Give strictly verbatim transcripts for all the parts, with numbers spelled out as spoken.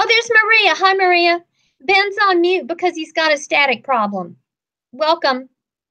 Oh, there's Maria. Hi, Maria. Ben's on mute because he's got a static problem. Welcome.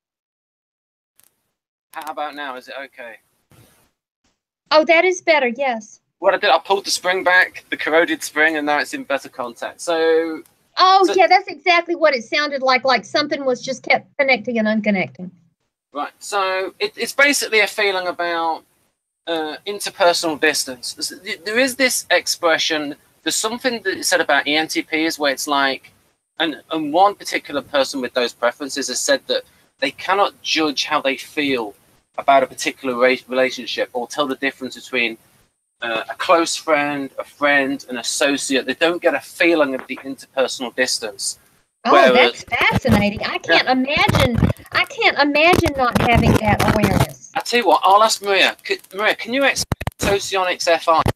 How about now? Is it okay? Oh, that is better, yes. What I did, I pulled the spring back, the corroded spring, and now it's in better contact. So... Oh, so, yeah, that's exactly what it sounded like, like something was just kept connecting and unconnecting. Right, so it, it's basically a feeling about uh, interpersonal distance. There is this expression, there's something that is said about E N T Ps where it's like, and, and one particular person with those preferences has said that they cannot judge how they feel about a particular relationship or tell the difference between uh, a close friend, a friend, an associate. They don't get a feeling of the interpersonal distance. Oh, Whereas, that's fascinating. I can't yeah. imagine, I can't imagine not having that awareness. I tell you what, I'll ask Maria. Could, Maria, can you explain SOCIONICS F I?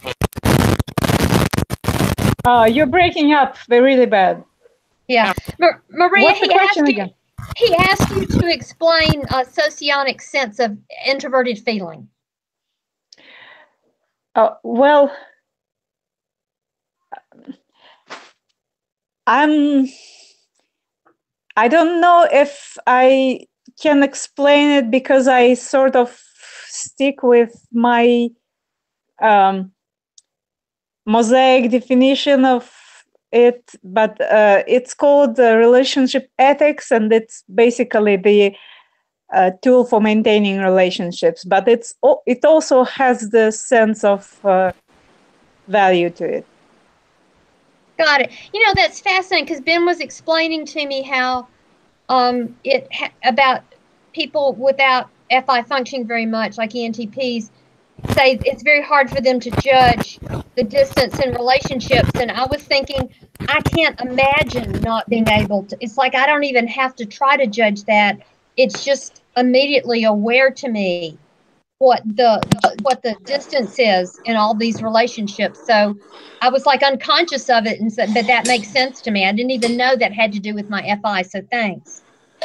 Uh, you're breaking up. They're really bad. Yeah. Mar Maria, What's the he question asked again? You, he asked you to explain a SOCIONICS sense of introverted feeling. Uh, well, I'm, I don't know if I can explain it because I sort of stick with my um, mosaic definition of it, but uh, it's called uh, relationship ethics, and it's basically the uh, tool for maintaining relationships. But it's it also has the sense of uh, value to it. Got it. You know, that's fascinating because Ben was explaining to me how um, it ha about people without F I functioning very much, like E N T Ps, say it's very hard for them to judge the distance in relationships. And I was thinking, I can't imagine not being able to. It's like I don't even have to try to judge that. It's just immediately aware to me what the what the distance is in all these relationships. So I was like unconscious of it, and said, but that makes sense to me. I didn't even know that had to do with my F I. So thanks.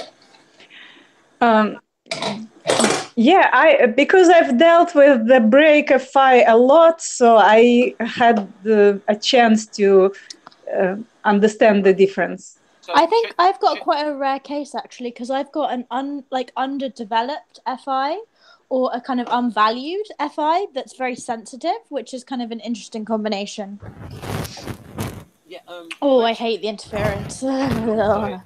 Um, yeah, I because I've dealt with the break F I a lot, so I had the, a chance to uh, understand the difference. I think I've got quite a rare case actually, because I've got an un like underdeveloped F I, or a kind of unvalued F I that's very sensitive, which is kind of an interesting combination. Yeah, um, oh, I hate the interference. uh,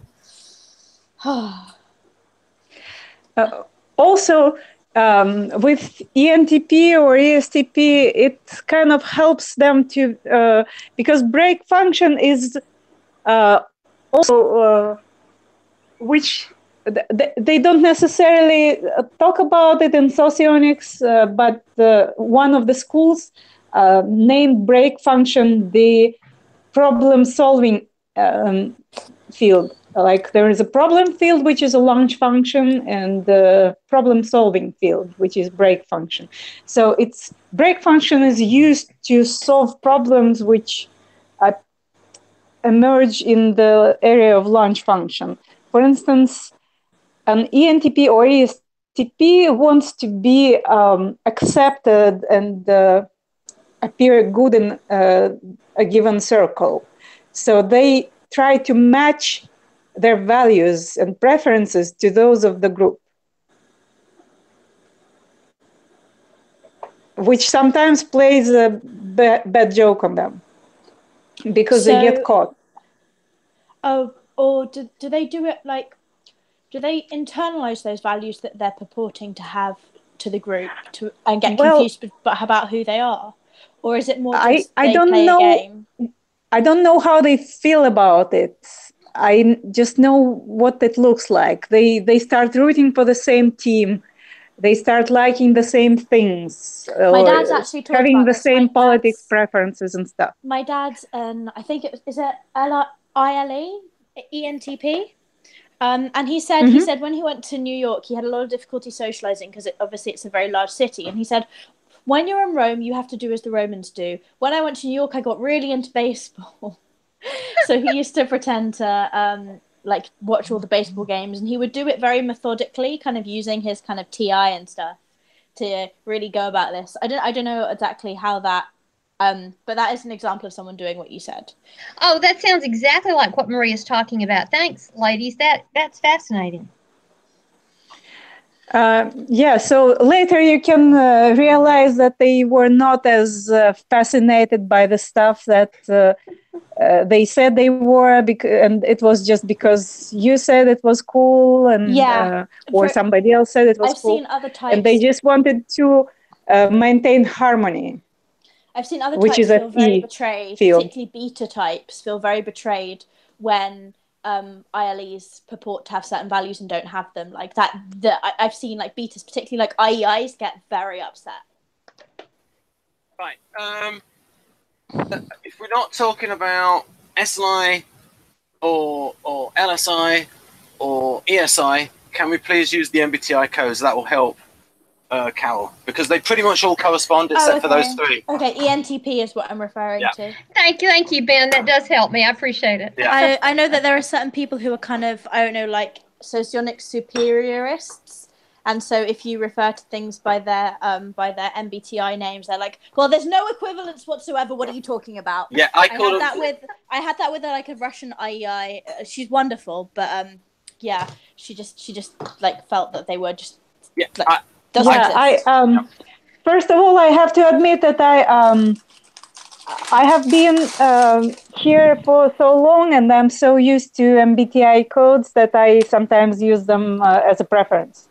also, um, with E N T P or E S T P, it kind of helps them to, uh, because break function is uh, also, uh, which th they don't necessarily talk about it in SOCIONICS, uh, but uh, one of the schools uh, named break function the problem-solving um, field. Like there is a problem field, which is a launch function, and the problem-solving field, which is break function. So it's break function is used to solve problems which uh, emerge in the area of launch function. For instance, an E N T P or E S T P wants to be um, accepted and uh, appear good in uh, a given circle. So they try to match their values and preferences to those of the group, which sometimes plays a bad, bad joke on them because so, they get caught. Oh, or do, do they do it like, do they internalize those values that they're purporting to have to the group to and get well, confused about who they are? Or is it more just I, I they don't play know, a game? I don't know how they feel about it. I just know what it looks like. They they start rooting for the same team. They start liking the same things. My dad's actually talked having about the this. same My politics dad's, preferences and stuff. My dad's, um, I think it was, is it I L E, E N T P? Um, and he said, mm-hmm. he said when he went to New York, he had a lot of difficulty socializing because it, obviously it's a very large city. And he said, when you're in Rome, you have to do as the Romans do. When I went to New York, I got really into baseball. So he used to pretend to um, like watch all the baseball games, and he would do it very methodically, kind of using his kind of T I and stuff to really go about this. I don't, I don't know exactly how that Um, but that is an example of someone doing what you said. Oh, that sounds exactly like what Maria's talking about. Thanks, ladies. That that's fascinating. Uh, yeah, so later you can uh, realize that they were not as uh, fascinated by the stuff that uh, uh, they said they were, bec- and it was just because you said it was cool, and Yeah, uh, or for, somebody else said it was I've cool. seen other types, and they just wanted to uh, maintain harmony. I've seen other which types is a feel very E betrayed, field. particularly beta types feel very betrayed when um, I L Es purport to have certain values and don't have them. Like that, the, I, I've seen like betas, particularly like I E Is, get very upset. Right. Um, if we're not talking about S L I or or L S I or E S I, can we please use the M B T I codes? That will help, uh, Carol, because they pretty much all correspond except oh, okay. for those three. Okay, E N T P is what I'm referring yeah. to. Thank you, thank you, Ben. That does help me. I appreciate it. Yeah. I, I know that there are certain people who are kind of, I don't know, like socionic superiorists. And so if you refer to things by their um by their M B T I names, they're like, well, there's no equivalence whatsoever. What are you talking about? Yeah, I, I call had them... that with I had that with like a Russian I E I. Uh, she's wonderful, but um yeah, she just she just like felt that they were just yeah. like, I, doesn't yeah, exist. I um yeah. first of all I have to admit that I um I have been um, here for so long, and I'm so used to M B T I codes that I sometimes use them uh, as a preference.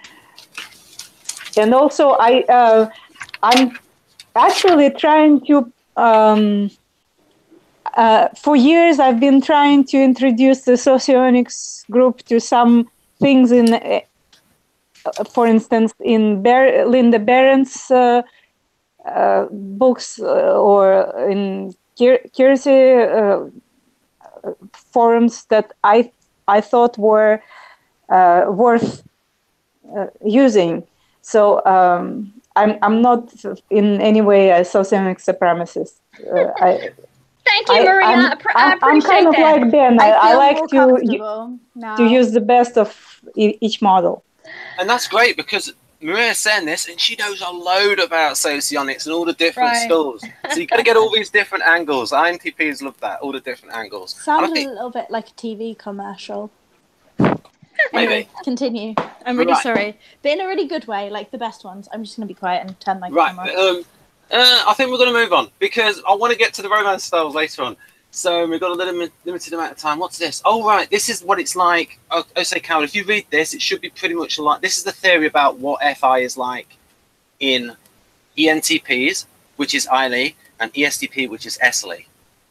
And also, I uh, I'm actually trying to. Um, uh, for years, I've been trying to introduce the SOCIONICS group to some things in, uh, for instance, in Ber- Linda Barron's uh, uh, books uh, or in curiosity uh, forums that I I thought were uh, worth uh, using. So um, I'm I'm not in any way a socionic supremacist. Uh, I, Thank you, I, Maria. I'm, I, pr- I I'm, appreciate I'm kind of that. like Ben. I, I, I feel like more to comfortable now. to use the best of e- each model. And that's great because Maria's saying this and she knows a load about socionics and all the different Right. schools. So you got to get all these different angles. I N T Ps love that, all the different angles. Sounded think, a little bit like a T V commercial. Maybe. Anyway, continue. I'm really Right. sorry, but in a really good way, like the best ones. I'm just going to be quiet and turn my Right. camera. Um, uh, I think we're going to move on because I want to get to the romance styles later on. So we've got a little limited amount of time. What's this? Oh, right. This is what it's like. Oh, oh say, Carol, if you read this, it should be pretty much like... This is the theory about what F I is like in E N T Ps, which is I L E, and E S T P, which is S L E.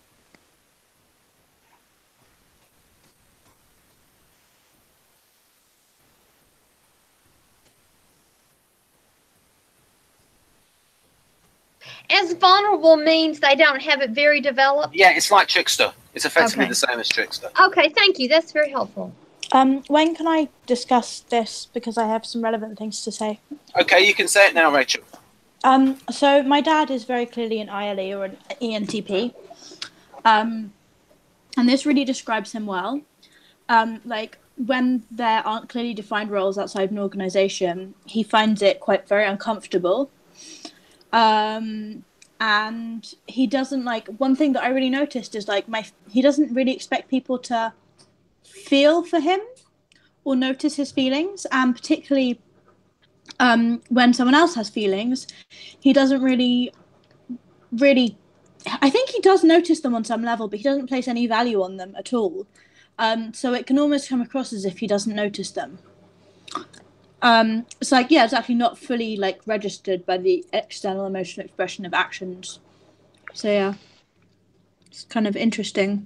As vulnerable means they don't have it very developed? Yeah, it's like Trickster. It's effectively Okay. the same as Trickster. Okay, thank you. That's very helpful. Um, when can I discuss this? Because I have some relevant things to say. Okay, you can say it now, Rachel. Um, so my dad is very clearly an I L E or an E N T P. Um, and this really describes him well. Um, like when there aren't clearly defined roles outside an organization, he finds it quite very uncomfortable. Um, and he doesn't like, one thing that I really noticed is like my, he doesn't really expect people to feel for him or notice his feelings. And particularly, um, when someone else has feelings, he doesn't really, really, I think he does notice them on some level, but he doesn't place any value on them at all. Um, so it can almost come across as if he doesn't notice them. Um, it's like, yeah, it's actually not fully like registered by the external emotional expression of actions. So yeah, it's kind of interesting.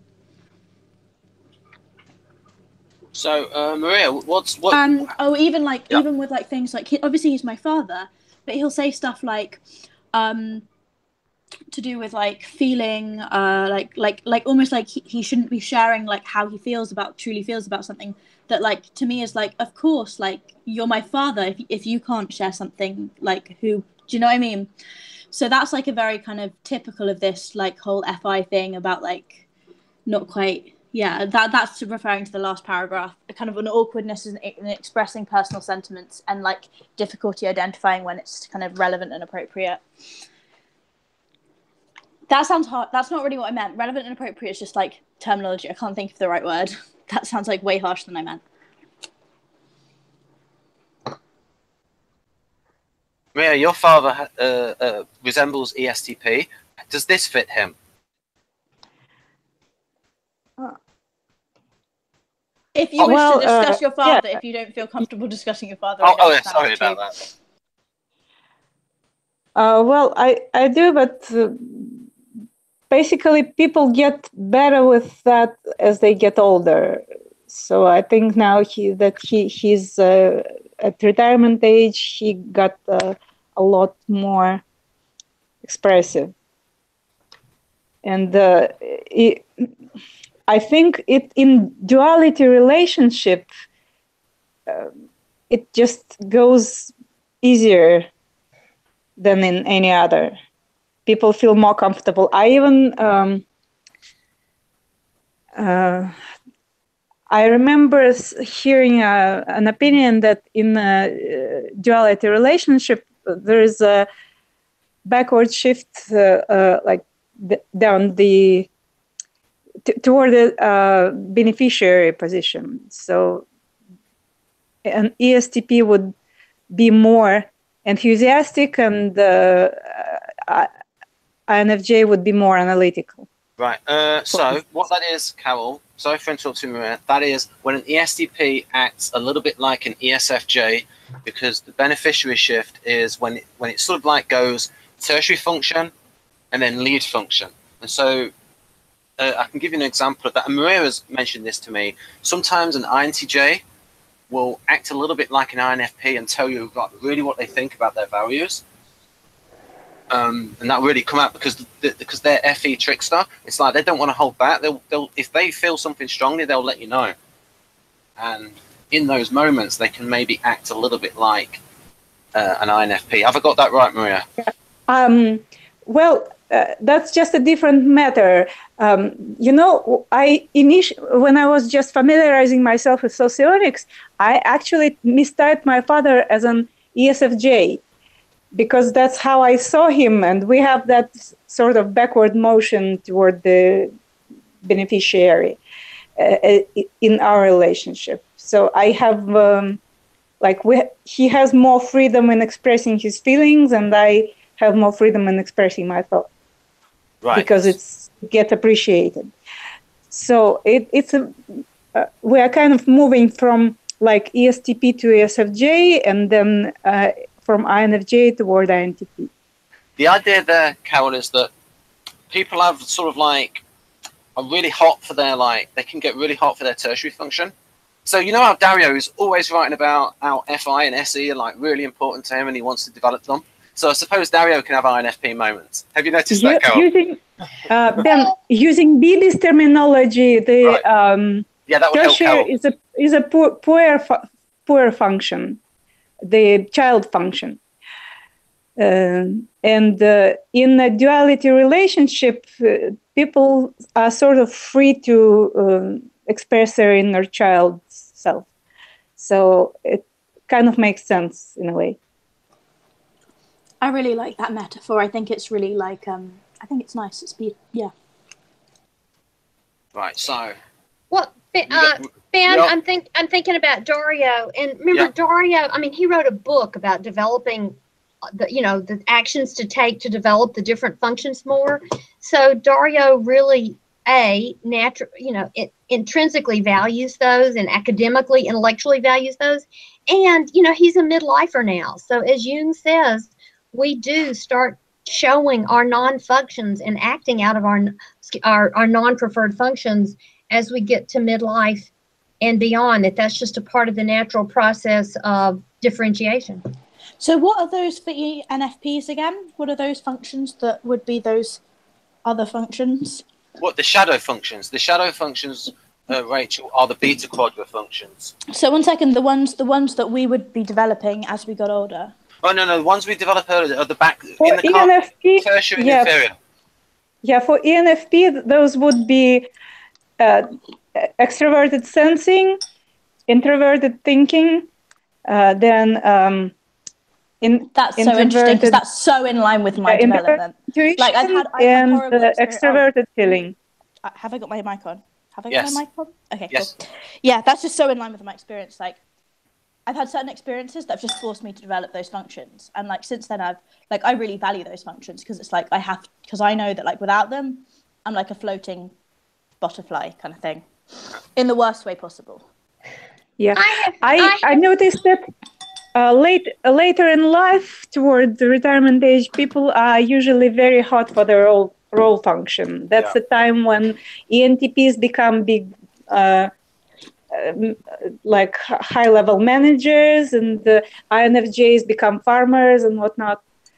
So, uh, Maria, what's what? Um, oh, even like Yeah. even with like things like he, obviously he's my father, but he'll say stuff like, um, to do with like feeling, uh, like like like almost like he, he shouldn't be sharing like how he feels about truly feels about something. That like to me is like, of course, like you're my father. If if you can't share something, like who do you know what I mean? So that's like a very kind of typical of this like whole F I thing about like not quite. Yeah, that that's referring to the last paragraph, a kind of an awkwardness in, in expressing personal sentiments and like difficulty identifying when it's kind of relevant and appropriate. That sounds hard. That's not really what I meant. Relevant and appropriate is just like terminology. I can't think of the right word. That sounds like way harsher than I meant. Maria, your father uh, uh, resembles E S T P. Does this fit him? If you oh, wish well, to discuss uh, your father, yeah. if you don't feel comfortable discussing your father, Oh, I oh yeah, understand sorry too. about that. Uh, well, I, I do, but uh, basically people get better with that as they get older. So I think now he that he he's uh, at retirement age, he got uh, a lot more expressive. And uh, it, I think it in duality relationship, uh, it just goes easier than in any other. People feel more comfortable. I even, um, uh, I remember hearing a, an opinion that in a duality relationship, there is a backward shift, uh, uh, like the, down the, t- toward the uh, beneficiary position. So an E S T P would be more enthusiastic, and uh, I N F J would be more analytical. Right. Uh, so what that is, Carol, sorry for interrupting Maria, that is when an E S T P acts a little bit like an E S F J, because the beneficiary shift is when it, when it sort of like goes tertiary function and then lead function. And so uh, I can give you an example of that. And Maria has mentioned this to me. Sometimes an I N T J will act a little bit like an I N F P and tell you about really what they think about their values. Um, and that really come out because the, because they're F E trickster. It's like they don't want to hold back. They'll, they'll if they feel something strongly, they'll let you know. And in those moments, they can maybe act a little bit like uh, an I N F P. Have I got that right, Maria? Um, well, uh, that's just a different matter. Um, you know, I initi- when I was just familiarizing myself with socionics, I actually mistyped my father as an E S F J, because that's how I saw him, and we have that sort of backward motion toward the beneficiary uh, in our relationship. So I have, um, like, we, he has more freedom in expressing his feelings, and I have more freedom in expressing my thoughts. Right. Because it's get appreciated. So it, it's a, uh, we are kind of moving from like E S T P to E S F J, and then uh, from I N F J toward I N T P. The idea there, Carol, is that people have sort of like are really hot for their like they can get really hot for their tertiary function. So you know how Dario is always writing about how F I and S E are like really important to him, and he wants to develop them. So I suppose Dario can have I N F P moments. Have you noticed that, Carol? Using, uh, Ben, using B B's terminology, the right. um, yeah, that would tertiary help is a is a poor poor, fu poor function, the child function. Uh, and uh, in a duality relationship, uh, people are sort of free to um, express their inner child self. So it kind of makes sense in a way. I really like that metaphor. I think it's really like, um, I think it's nice. It's be yeah. Right. So. Well, uh, Ben, yep. I'm think I'm thinking about Dario, and remember yep. Dario. I mean, he wrote a book about developing the, you know, the actions to take to develop the different functions more. So Dario really, a natural, you know, it intrinsically values those, and academically, intellectually values those, and you know, he's a midlifer now. So as Jung says, we do start showing our non-functions and acting out of our our, our non-preferred functions as we get to midlife and beyond. That that's just a part of the natural process of differentiation. So what are those for E N F Ps again? What are those functions that would be those other functions? What, the shadow functions? The shadow functions, uh, Rachel, are the beta quadra functions. So one second, the ones the ones that we would be developing as we got older. Oh no, no, the ones we develop earlier are the back for in the E N F P, tertiary yeah, and inferior. Yeah, for E N F P, those would be uh, extroverted sensing, introverted thinking, uh, then um, in That's so interesting because introverted, that's so in line with my uh, development. intuition Like I've had, I've had and horrible uh, experience- extroverted feeling. Oh, have I got my mic on? Have I got Yes. my mic on? Okay, Yes. cool. Yeah, that's just so in line with my experience. Like, I've had certain experiences that have just forced me to develop those functions, and like since then, I've like I really value those functions because it's like I have because I know that like without them, I'm like a floating butterfly kind of thing, in the worst way possible. Yeah, I have, I, I I have- noticed that uh, late uh, later in life, toward the retirement age, people are usually very hot for their role role function. That's Yeah. the time when E N T Ps become big, uh, um, like high level managers, and the I N F Js become farmers and whatnot.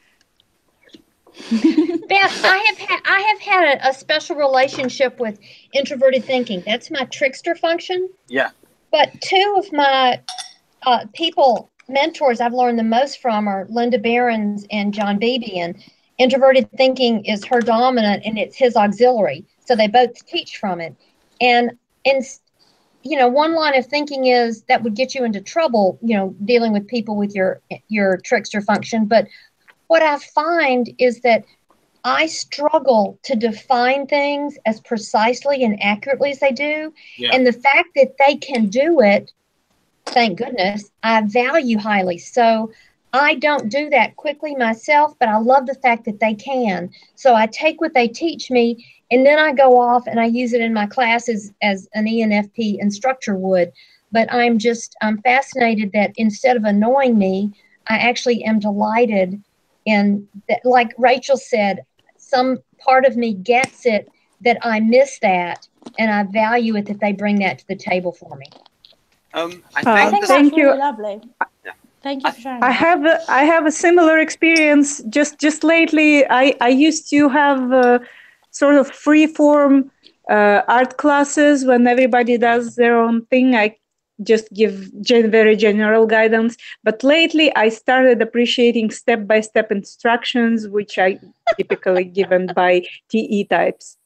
Beth, I have had I have had a, a special relationship with introverted thinking. That's my trickster function. Yeah. But two of my uh, people mentors I've learned the most from are Linda Behrens and John Beebe. And introverted thinking is her dominant, and it's his auxiliary. So they both teach from it. And and you know, one line of thinking is that would get you into trouble. You know, dealing with people with your your trickster function, but what I find is that I struggle to define things as precisely and accurately as they do. Yeah. And the fact that they can do it, thank goodness, I value highly. So I don't do that quickly myself, but I love the fact that they can. So I take what they teach me, and then I go off and I use it in my classes as an E N F P instructor would. But I'm just, I'm fascinated that instead of annoying me, I actually am delighted. And that, like Rachel said, some part of me gets it that I miss that, and I value it that they bring that to the table for me. Um, I Uh, think, I think this- Thank that's really you. lovely. Yeah. Thank you for sharing. I that. have a, I have a similar experience. Just just lately, I I used to have uh, sort of free form uh, art classes when everybody does their own thing. I just give gen- very general guidance. But lately, I started appreciating step by step instructions, which are typically given by T E types.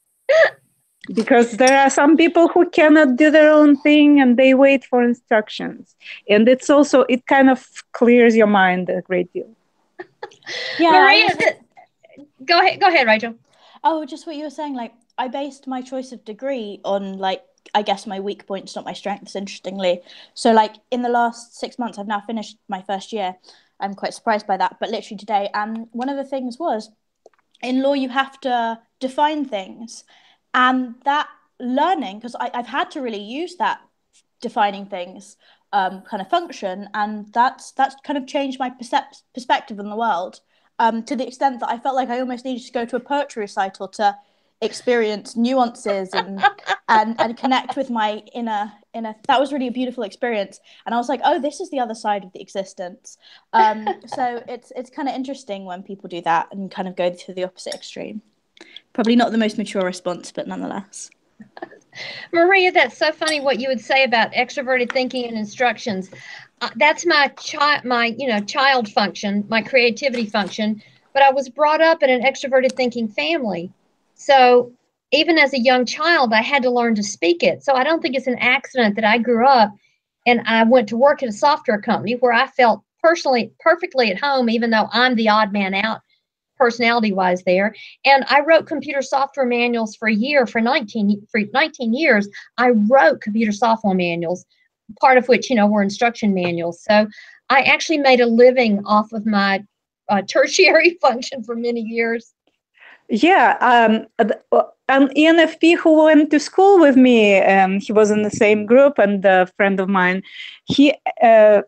Because there are some people who cannot do their own thing and they wait for instructions. And it's also, it kind of clears your mind a great deal. Yeah, Maria, I- th- go ahead, go ahead, Rachel. Oh, just what you were saying. Like, I based my choice of degree on, like, I guess my weak points, not my strengths, interestingly. So, like, in the last six months, I've now finished my first year. I'm quite surprised by that, but literally today. And one of the things was, in law, you have to define things. And that learning, because I've had to really use that defining things um, kind of function, and that's that's kind of changed my percep- perspective on the world. Um, to the extent that I felt like I almost needed to go to a poetry recital to experience nuances and and and connect with my inner inner. That was really a beautiful experience, and I was like, oh, this is the other side of the existence. Um, so it's it's kind of interesting when people do that and kind of go to the opposite extreme. Probably not the most mature response, but nonetheless. Maria, that's so funny what you would say about extroverted thinking and instructions. Uh, that's my child, my you know child function, my creativity function. But I was brought up in an extroverted thinking family, so even as a young child, I had to learn to speak it. So I don't think it's an accident that I grew up and I went to work at a software company where I felt personally perfectly at home, even though I'm the odd man out personality-wise there. And I wrote computer software manuals for a year, for nineteen, for nineteen years. I wrote computer software manuals, part of which, you know, were instruction manuals. So I actually made a living off of my uh, tertiary function for many years. Yeah, um, an E N F P who went to school with me, um, he was in the same group, and a friend of mine, he, uh,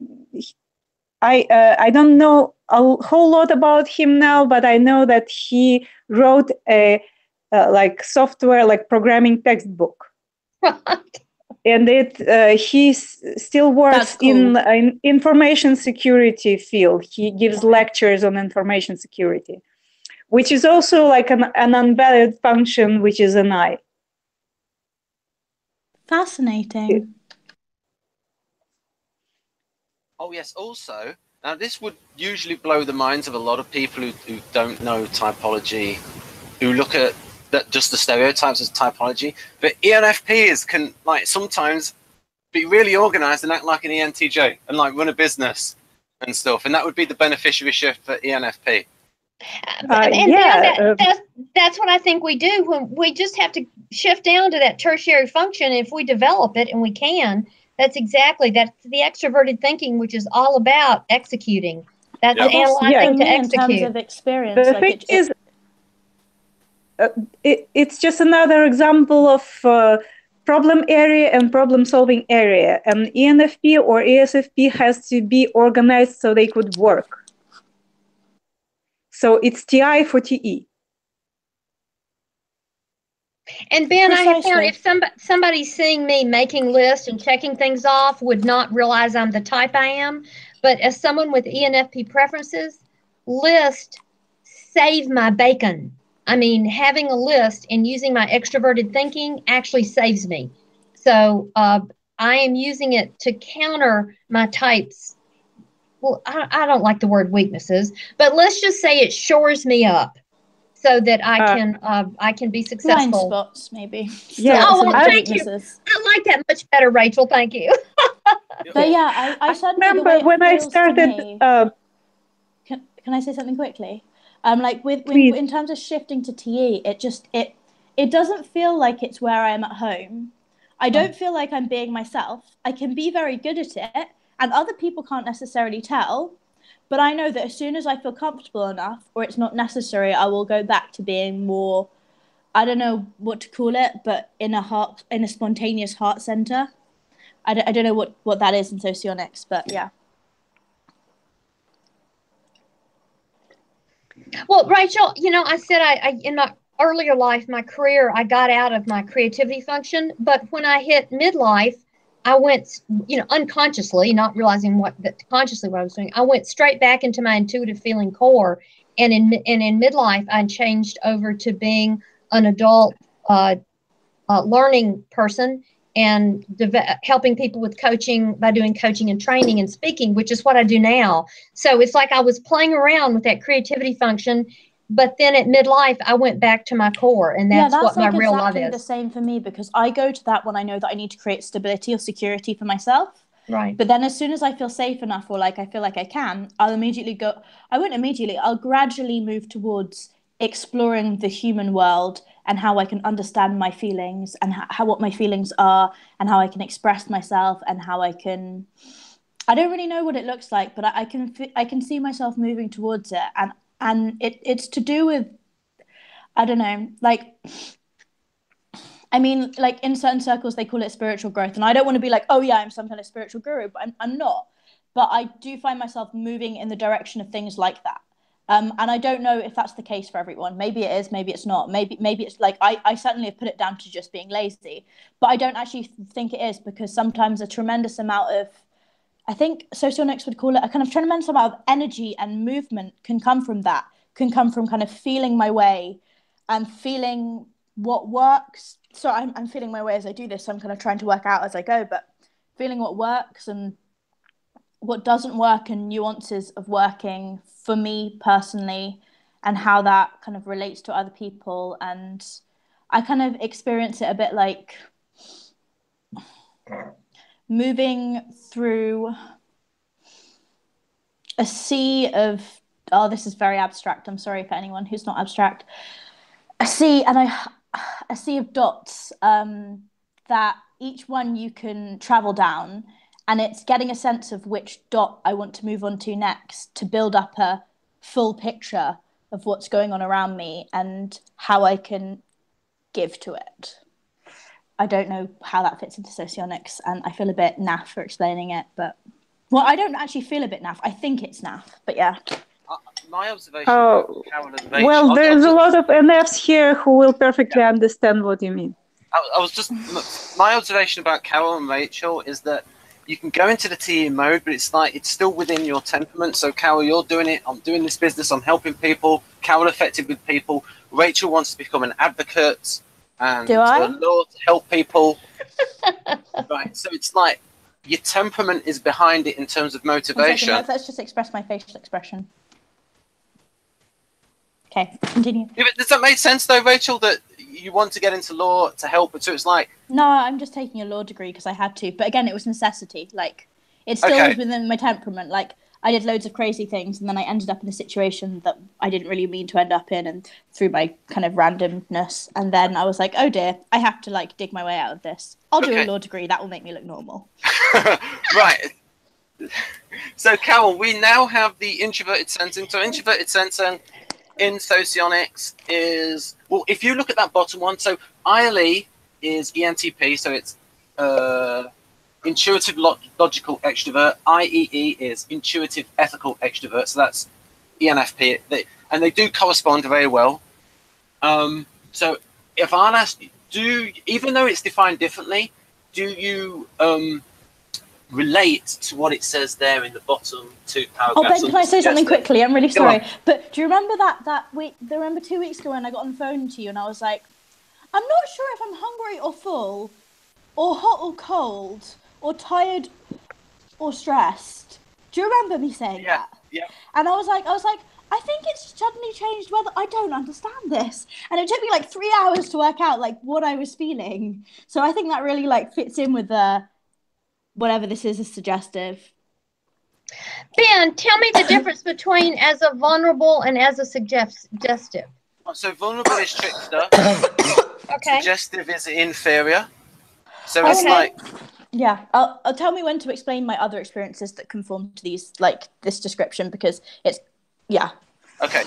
I, uh, I don't know a whole lot about him now, but I know that he wrote a uh, like software, like programming textbook. And it uh, he s- still works cool. in an information security field. He gives lectures on information security, which is also like an, an unvalued function, which is an I. Fascinating. oh yes, also, now this would usually blow the minds of a lot of people who, who don't know typology, who look at that just the stereotypes as typology. But E N F Ps can like sometimes be really organized and act like an E N T J and like run a business. and stuff, and that would be the beneficiary shift for E N F P. Uh, and yeah, that, uh, that's that's what I think we do when we just have to shift down to that tertiary function. If we develop it, and we can, that's exactly that's the extroverted thinking, which is all about executing. That's Yeah. analyzing Yeah. to in terms execute. of experience, the like thing it, it, is, uh, it, it's just another example of uh, problem area and problem solving area. And E N F P or E S F P has to be organized so they could work. So it's T I for T E. And Ben, I have found Precisely. if somebody somebody's seeing me making lists and checking things off would not realize I'm the type I am. But as someone with E N F P preferences, list save my bacon. I mean, having a list and using my extroverted thinking actually saves me. So uh, I am using it to counter my types. Well, I, I don't like the word weaknesses, but let's just say it shores me up so that I Uh, can uh, I can be blind successful. spots, maybe. Still Yeah. Oh, some well, of the thank you. weaknesses. I like that much better, Rachel. Thank you. But yeah, I, I I certainly the remember way it when I feels to started. me. Uh, Can, can I say something quickly? Um, like with when, Please. in terms of shifting to T E, it just it it doesn't feel like it's where I am at home. I don't feel like I'm being myself. I can be very good at it, and other people can't necessarily tell. But I know that as soon as I feel comfortable enough, or it's not necessary, I will go back to being more. I don't know what to call it, but in a heart, in a spontaneous heart center. I don't, I don't know what, what that is in socionics, but yeah. Well, Rachel, you know, I said I, I in my earlier life, my career, I got out of my creativity function, but when I hit midlife, I went, you know, unconsciously, not realizing what that consciously what I was doing. I went straight back into my intuitive feeling core, and in and in midlife, I changed over to being an adult uh, uh, learning person and de- helping people with coaching by doing coaching and training and speaking, which is what I do now. So it's like I was playing around with that creativity function, but then at midlife, I went back to my core, and that's, yeah, that's what my like real love exactly is. the same for me, because I go to that when I know that I need to create stability or security for myself. Right. But then as soon as I feel safe enough, or like I feel like I can, I'll immediately go, I won't immediately, I'll gradually move towards exploring the human world and how I can understand my feelings and how, how what my feelings are and how I can express myself and how I can, I don't really know what it looks like, but I, I can I can see myself moving towards it. And, and it, it's to do with, I don't know, like, I mean, like in certain circles, they call it spiritual growth. And I don't want to be like, oh yeah, I'm some kind of spiritual guru, but I'm, I'm not. But I do find myself moving in the direction of things like that. Um, and I don't know if that's the case for everyone. Maybe it is, maybe it's not. Maybe maybe it's like, I, I certainly have put it down to just being lazy. But I don't actually think it is, because sometimes a tremendous amount of, I think socionics would call it a kind of tremendous amount of energy and movement can come from that, can come from kind of feeling my way and feeling what works. So I'm, I'm feeling my way as I do this. So I'm kind of trying to work out as I go, but feeling what works and what doesn't work and nuances of working for me personally and how that kind of relates to other people. And I kind of experience it a bit like moving through a sea of, oh, this is very abstract. I'm sorry for anyone who's not abstract. A sea, and I, a sea of dots um, that each one you can travel down, and it's getting a sense of which dot I want to move on to next to build up a full picture of what's going on around me and how I can give to it. I don't know how that fits into socionics, and I feel a bit naff for explaining it, but well, I don't actually feel a bit naff. I think it's naff, but yeah. Uh, my observation. Oh, Carol and Rachel, well, I'll- there's I'll a just- lot of N Fs here who will perfectly Yeah. understand what you mean. I, I was just my observation about Carol and Rachel is that you can go into the T E mode, but it's like it's still within your temperament. So Carol, you're doing it. I'm doing this business. I'm helping people. Carol effective with people. Rachel wants to become an advocate and Do I? a law to help people. Right. So it's like your temperament is behind it in terms of One second, motivation. let's, let's just express my facial expression. Okay, continue. Yeah, but does that make sense though, Rachel? That you want to get into law to help, but so it's like No, I'm just taking a law degree because I had to. But again, it was necessity. Like, it still Okay. was within my temperament. Like, I did loads of crazy things, and then I ended up in a situation that I didn't really mean to end up in, and through my kind of randomness. And then I was like, oh dear, I have to like dig my way out of this. I'll do Okay. a law degree. That will make me look normal. Right. So, Carol, we now have the introverted sensing. So, introverted sensing in Socionics is, well, if you look at that bottom one, so I L E is E N T P, so it's uh, intuitive log logical extrovert. I E E is intuitive ethical extrovert, so that's E N F P. They, and they do correspond very well. Um, so, if I'll ask you, do, even though it's defined differently, do you um, relate to what it says there in the bottom two paragraphs? Oh, Ben, can I say something quickly? I'm really Go sorry. on. But do you remember that, that week, do you remember two weeks ago when I got on the phone to you and I was like, I'm not sure if I'm hungry or full, or hot or cold, or tired or stressed. Do you remember me saying Yeah, that? yeah. And I was like, I was like, I think it's suddenly changed weather. I don't understand this. And it took me like three hours to work out like what I was feeling. So I think that really like fits in with the, whatever this is, is suggestive. Ben, tell me the difference between as a vulnerable and as a suggestive. So vulnerable is trickster. Okay. Suggestive is inferior. So it's Okay. like, Yeah, I'll, I'll tell me when to explain my other experiences that conform to these, like this description, because it's, yeah. okay.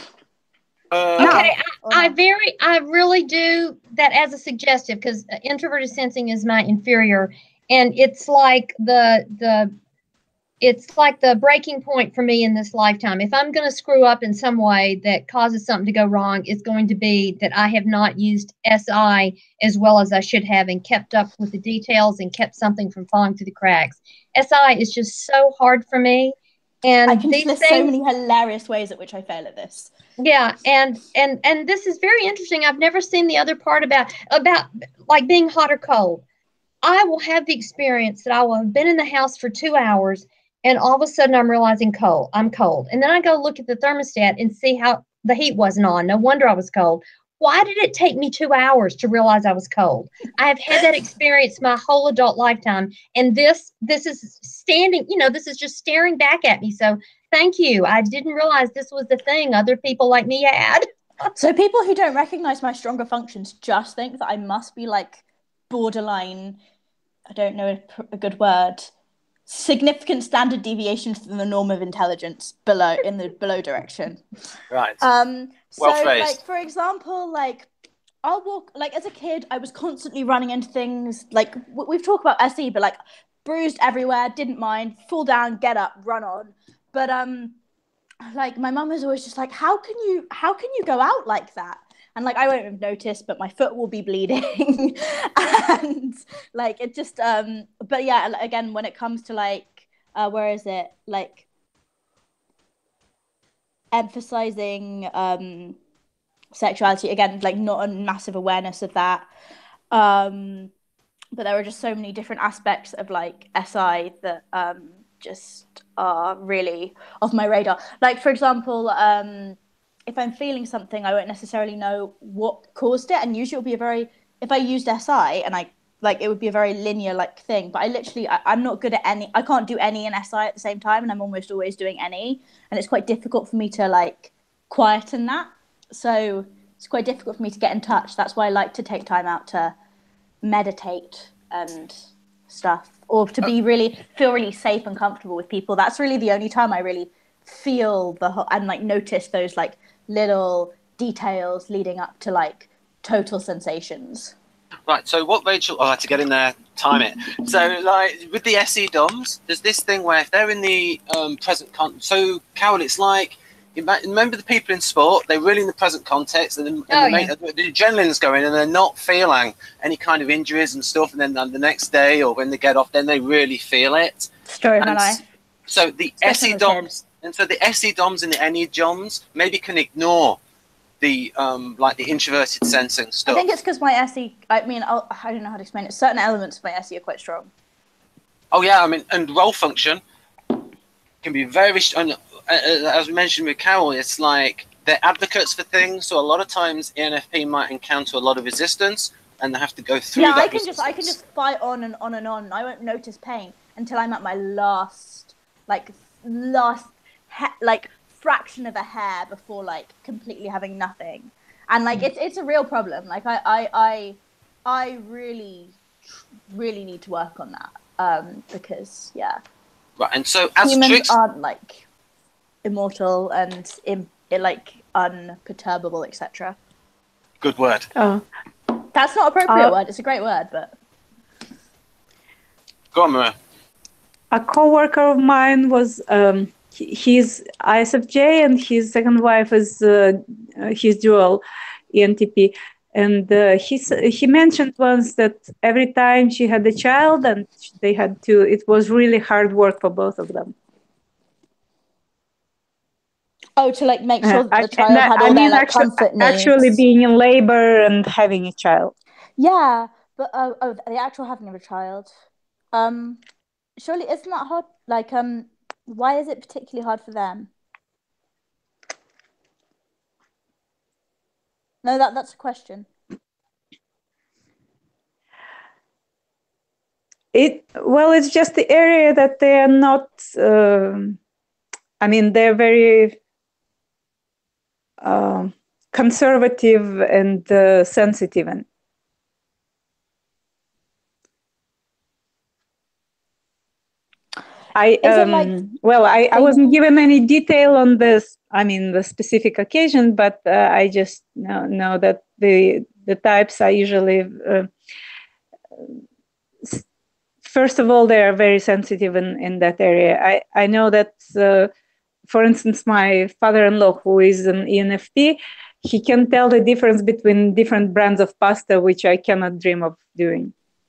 Uh, Okay, I, I very, I really do that as a suggestive, because introverted sensing is my inferior, and it's like the the, it's like the breaking point for me in this lifetime. If I'm going to screw up in some way that causes something to go wrong, it's going to be that I have not used S I as well as I should have, and kept up with the details and kept something from falling through the cracks. S I is just so hard for me, and I can these list things, so many hilarious ways at which I fail at this. yeah, and and and this is very interesting. I've never seen the other part about about like being hot or cold. I will have the experience that I will have been in the house for two hours, and all of a sudden I'm realizing cold. I'm cold, and then I go look at the thermostat and see how the heat wasn't on. No wonder I was cold. Why did it take me two hours to realize I was cold? I have had that experience my whole adult lifetime, and this this is standing. You know, this is just staring back at me. So. Thank you. I didn't realize this was the thing other people like me had. So people who don't recognize my stronger functions just think that I must be like borderline, I don't know a good word, significant standard deviations from the norm of intelligence below, in the below direction. right. Um, so Well phrased. like, for example, like I'll walk, like as a kid, I was constantly running into things, like we've talked about S E, but like bruised everywhere, didn't mind, fall down, get up, run on. But um, like my mum was always just like, how can you, how can you go out like that? And like I won't have noticed, but my foot will be bleeding, and like it just um. But yeah, again, when it comes to like, uh, where is it? Like emphasizing um, sexuality again, like not a massive awareness of that. Um, but there are just so many different aspects of like S I that um. just are really off my radar. Like for example, um, if I'm feeling something, I won't necessarily know what caused it, and usually it'll be a very, if I used S I and I like it would be a very linear like thing, but I literally I, I'm not good at any, I can't do any and S I at the same time, and I'm almost always doing any, and it's quite difficult for me to like quieten that. So it's quite difficult for me to get in touch. That's why I like to take time out to meditate and stuff, or to be really feel really safe and comfortable with people. That's really the only time I really feel the whole, and like notice those like little details leading up to like total sensations. Right, so what Rachel, oh, I had to get in there, time it. So like with the S E DOMs, there's this thing where if they're in the um, present con, so Carol, it's like, remember the people in sport, they're really in the present context, and, and Oh, the, yeah. the adrenaline's going and they're not feeling any kind of injuries and stuff, and then the next day or when they get off, then they really feel it. Story of my And life. So the S E DOMs, and so the S E DOMs and the N E DOMs maybe can ignore the um like the introverted sensing stuff. I think it's because my S E, I mean, I'll, I don't know how to explain it. Certain elements of my S E are quite strong. Oh yeah, I mean, and role function can be very, and as we mentioned with Carol, it's like they're advocates for things. So a lot of times E N F P might encounter a lot of resistance, and they have to go through. Yeah, that I can resistance. just I can just fight on and on and on. I won't notice pain until I'm at my last, like last ha- like fraction of a hair before like completely having nothing, and like it's it's a real problem. Like I I I, I really really need to work on that um, because yeah. Right, and so as humans tricks aren't like immortal and in, like unperturbable, et cetera. Good word. Oh. That's not appropriate Uh, word. It's a great word, but Go on, Maria. A coworker of mine was um, he, he's I S F J and his second wife is uh, his dual E N T P, and uh, he he mentioned once that every time she had a child and they had to, it was really hard work for both of them. oh, to like make sure that Uh, the child I, had I all mean, their like actu- comfort needs. actually being in labor and having a child. Yeah, but oh, oh, the actual having of a child. Um, surely isn't that hard? Like, um, why is it particularly hard for them? No, that that's a question. It well, it's just the area that they are not. Uh, I mean, they're very uh, conservative and uh, sensitive, and I um, like well, I, I wasn't given any detail on this. I mean, the specific occasion, but uh, I just know, know that the the types are usually. Uh, First of all, they are very sensitive in, in that area. I, I know that, uh, for instance, my father-in-law, who is an E N F P, he can tell the difference between different brands of pasta, which I cannot dream of doing.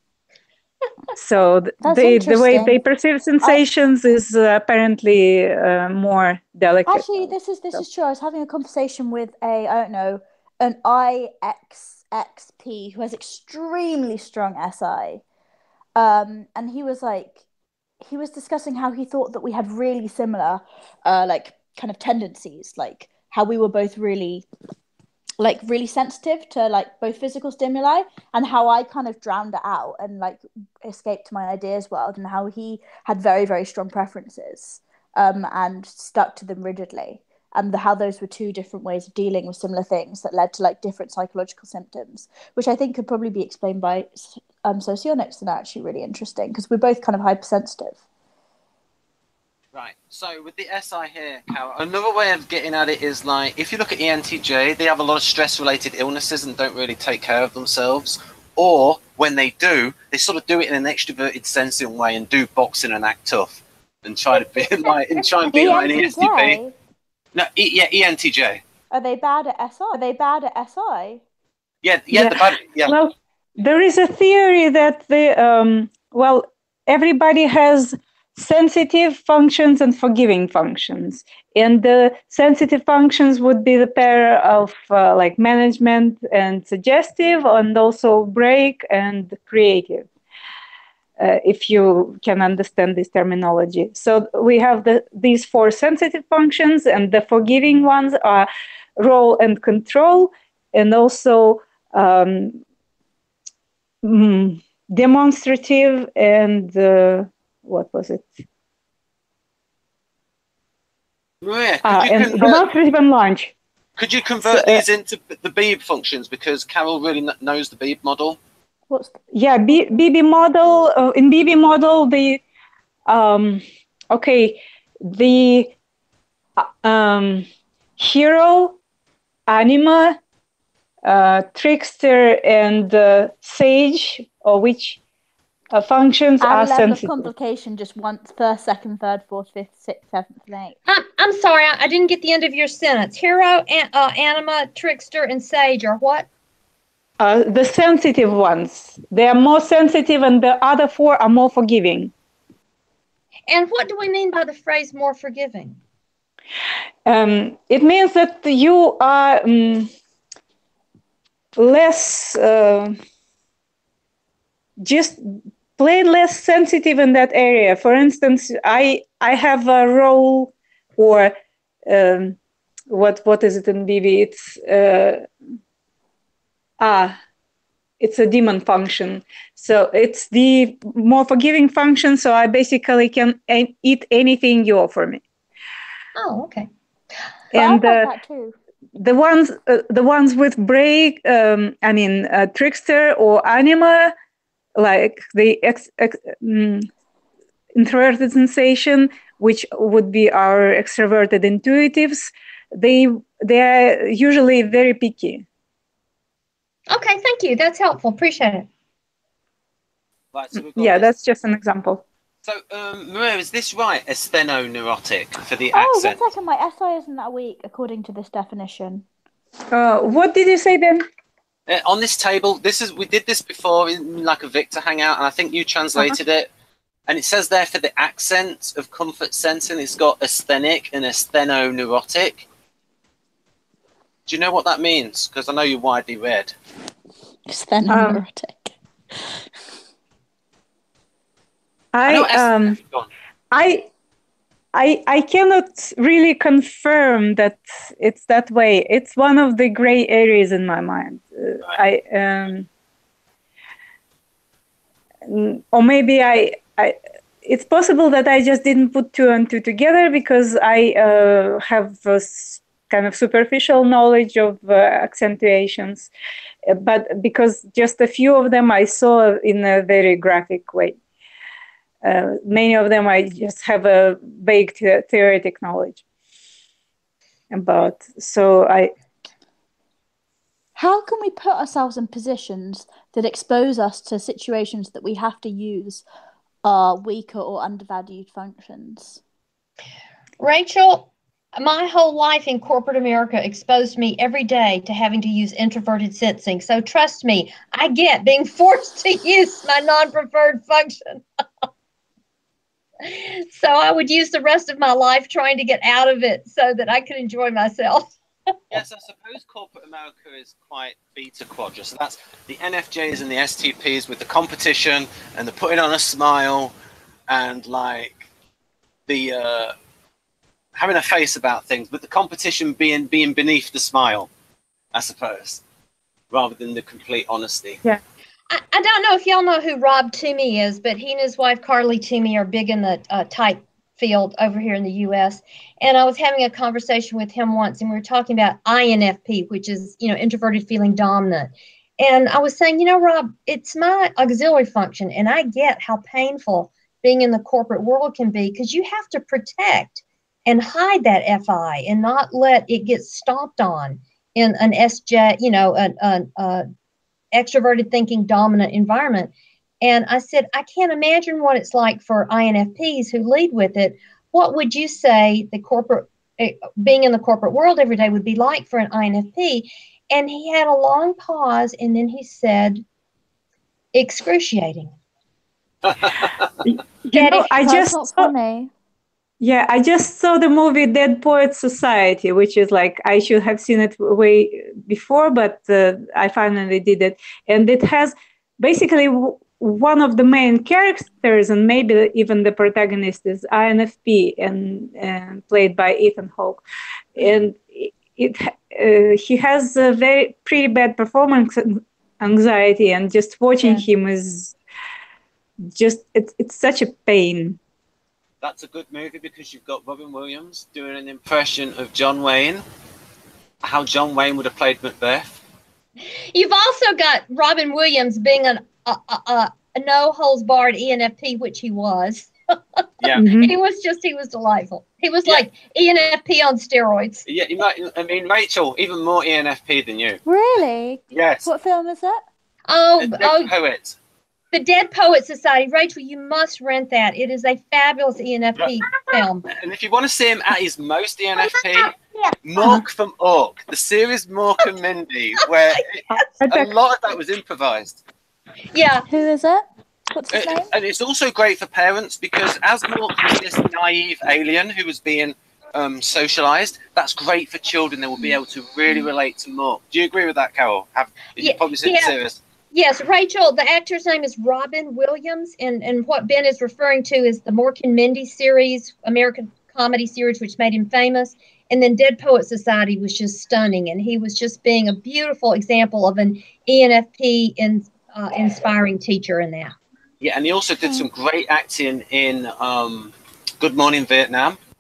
So they, the way they perceive sensations I, is uh, apparently uh, more delicate. Actually, this is this so. is true. I was having a conversation with a, I don't know, an I X X P who has extremely strong S I. Um, and he was like, he was discussing how he thought that we had really similar, uh, like kind of tendencies, like how we were both really, like really sensitive to like both physical stimuli, and how I kind of drowned it out and like escaped to my ideas world, and how he had very, very strong preferences um, and stuck to them rigidly. And the, how those were two different ways of dealing with similar things that led to like different psychological symptoms, which I think could probably be explained by um, socionics, and actually really interesting because we're both kind of hypersensitive. Right. So with the S I here, Carol, another way of getting at it is like if you look at E N T J, they have a lot of stress-related illnesses and don't really take care of themselves. Or when they do, they sort of do it in an extroverted, sensitive way and do boxing and act tough and try to be like and try and be like an E S T P. No, e, yeah, E N T J. Are they bad at S I? Are they bad at S I? Yeah, yeah, yeah. The bad, yeah. Well, there is a theory that the um, well, everybody has sensitive functions and forgiving functions, and the sensitive functions would be the pair of uh, like management and suggestive, and also break and creative. Uh, if you can understand this terminology. So we have the, these four sensitive functions, and the forgiving ones are role and control, and also um, mm, demonstrative and uh, what was it? Maria, could ah, you and convert, demonstrative and launch. Could you convert so, these uh, into the Beebe functions, because Carol really knows the Beebe model? What's yeah, B B model. Uh, in B B model, the um, okay, the uh, um, hero, anima, uh, trickster, and uh, sage, or which uh, functions Add are a level sensitive. of complication just once: first, second, third, fourth, fifth, sixth, seventh, and eighth. I'm I'm sorry, I, I didn't get the end of your sentence. Hero, an, uh, anima, trickster, and sage are what? Uh, the sensitive ones. They are more sensitive, and the other four are more forgiving. And what do we mean by the phrase more forgiving? Um, it means that you are um, less, uh, just plain less sensitive in that area. For instance, I I have a role, or um, what what is it in B B? It's uh, ah. It's a demon function. So it's the more forgiving function. So I basically can eat anything you offer me. Oh, okay. And But I like uh, that too. the ones uh, the ones with break, um, I mean, uh, trickster or anima, like the ex, ex, um, introverted sensation, which would be our extroverted intuitives, they they are usually very picky. Okay, thank you. That's helpful. Appreciate it. Right, so we've got Yeah, this. that's just an example. So, um, Maria, is this right? Asthenoneurotic for the Oh, accent? one second. My S I isn't that weak according to this definition. Uh, what did you say then? Uh, on this table, this is we did this before in like a Victor hangout, and I think you translated uh-huh. it. And it says there for the accent of comfort sensing, it's got asthenic and asthenoneurotic. Do you know what that means? Because I know you're widely read. Asthenoneurotic. Um, I I, um I I I cannot really confirm that it's that way. It's one of the gray areas in my mind. Uh, right. I um or maybe I I it's possible that I just didn't put two and two together because I uh, have a kind of superficial knowledge of uh, accentuations, but because just a few of them I saw in a very graphic way. Uh, many of them I just have a vague the- theoretic knowledge about. So I. How can we put ourselves in positions that expose us to situations that we have to use our weaker or undervalued functions? Rachel, my whole life in corporate America exposed me every day to having to use introverted sensing. So trust me, I get being forced to use my non-preferred function. So I would use the rest of my life trying to get out of it so that I could enjoy myself. Yes, I suppose corporate America is quite beta quadra. So that's the N F Js and the S T Ps with the competition and the putting on a smile and like the uh, having a face about things, but the competition being being beneath the smile, I suppose, rather than the complete honesty. Yeah. I, I don't know if y'all know who Rob Toomey is, but he and his wife Carly Toomey are big in the uh, type field over here in the U S. And I was having a conversation with him once, and we were talking about I N F P, which is, you know, introverted feeling dominant. And I was saying, you know, Rob, it's my auxiliary function, and I get how painful being in the corporate world can be because you have to protect and hide that F I and not let it get stomped on in an S J, you know, an, an uh, extroverted thinking dominant environment. And I said, I can't imagine what it's like for I N F Ps who lead with it. What would you say the corporate, uh, being in the corporate world every day would be like for an I N F P? And he had a long pause, and then he said, excruciating. you know, I That's just not saw, funny. Yeah, I just saw the movie Dead Poets Society, which is like, I should have seen it way before, but uh, I finally did it. And it has basically w- one of the main characters, and maybe even the protagonist, is I N F P, and, and played by Ethan Hawke. And it uh, he has a very pretty bad performance anxiety, and just watching yeah. him is just, it's it's such a pain. That's a good movie because you've got Robin Williams doing an impression of John Wayne, how John Wayne would have played Macbeth. You've also got Robin Williams being an, a, a, a no-holds-barred E N F P, which he was. Yeah, mm-hmm. He was just, he was delightful. He was yeah. like E N F P on steroids. Yeah, you might, I mean, Rachel, even more E N F P than you. Really? Yes. What film is that? Oh, The oh Poet. The Dead Poets Society. Rachel, you must rent that. It is a fabulous E N F P yeah. film. And if you want to see him at his most E N F P, Mork from Ork, the series Mork and Mindy, where it, a lot of that was improvised. Yeah. Who is it? What's his and, name? And it's also great for parents because as Mork was this naive alien who was being um, socialized, that's great for children. They will be able to really relate to Mork. Do you agree with that, Carol? Have you yeah, probably seen yeah. the series? Yes, Rachel, the actor's name is Robin Williams, and, and what Ben is referring to is the Mork and Mindy series, American comedy series, which made him famous. And then Dead Poet Society was just stunning, and he was just being a beautiful example of an E N F P in, uh, inspiring teacher in that. Yeah, and he also did some great acting in um, Good Morning Vietnam.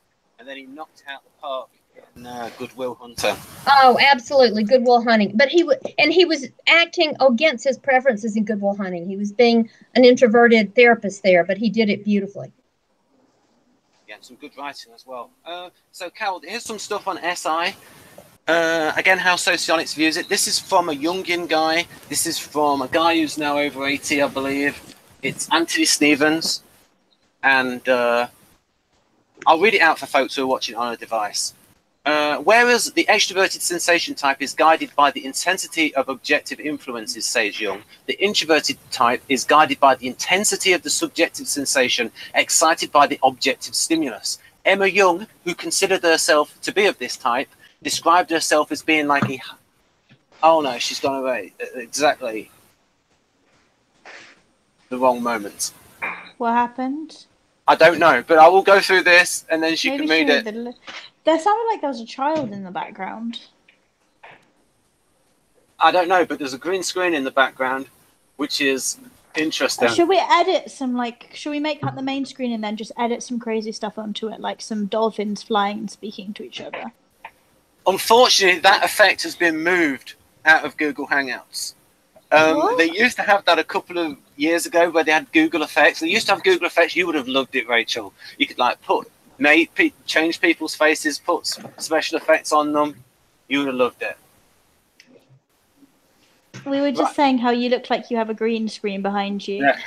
and then he knocked it out of the park in uh, Good Will Hunting. Oh, absolutely, Good Will Hunting. But he w- and he was acting against his preferences in Good Will Hunting. He was being an introverted therapist there, but he did it beautifully. Yeah, some good writing as well. Uh, so, Carol, here's some stuff on S I. Uh, again, how Socionics views it. This is from a Jungian guy. This is from a guy who's now over eighty, I believe. It's Anthony Stevens. And uh, I'll read it out for folks who are watching on a device. Uh, whereas the extroverted sensation type is guided by the intensity of objective influences, says Jung, the introverted type is guided by the intensity of the subjective sensation excited by the objective stimulus. Emma Jung, who considered herself to be of this type, described herself as being like a... Oh no, she's gone away. Exactly the wrong moment. What happened? I don't know, but I will go through this and then she Maybe can read she it. read the... There sounded like there was a child in the background. I don't know, but there's a green screen in the background, which is interesting. Should we edit some, like, should we make that the main screen and then just edit some crazy stuff onto it, like some dolphins flying and speaking to each other? Unfortunately, that effect has been moved out of Google Hangouts. Um, they used to have that a couple of years ago where they had Google Effects. They used to have Google Effects. You would have loved it, Rachel. You could, like, put... Made pe change people's faces, put special effects on them. You would have loved it. We were just right. saying how you look like you have a green screen behind you. Yeah.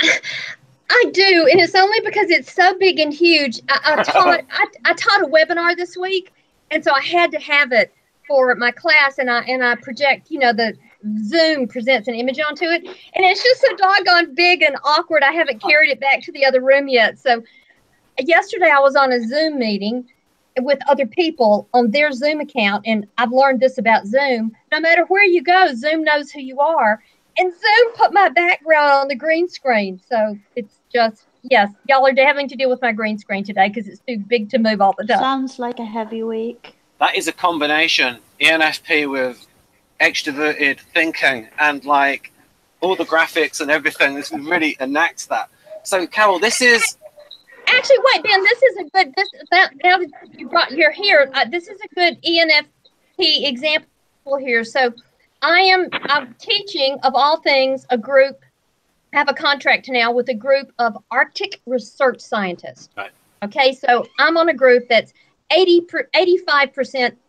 I do, and it's only because it's so big and huge. I, I taught I, I taught a webinar this week, and so I had to have it for my class, and I and I project, you know, the Zoom presents an image onto it, and it's just so doggone big and awkward. I haven't carried it back to the other room yet, so. Yesterday, I was on a Zoom meeting with other people on their Zoom account, and I've learned this about Zoom. No matter where you go, Zoom knows who you are, and Zoom put my background on the green screen. So it's just, yes, y'all are having to deal with my green screen today because it's too big to move all the time. Sounds like a heavy week. That is a combination, E N F P with extroverted thinking and, like, all the graphics and everything. This really enacts that. So, Carol, this is... Actually, wait, Ben. This is a good. This that now that you brought you're here. Uh, this is a good E N F P example here. So, I am I'm teaching of all things a group. I have a contract now with a group of Arctic research scientists. Right. Okay, so I'm on a group that's eighty eighty-five percent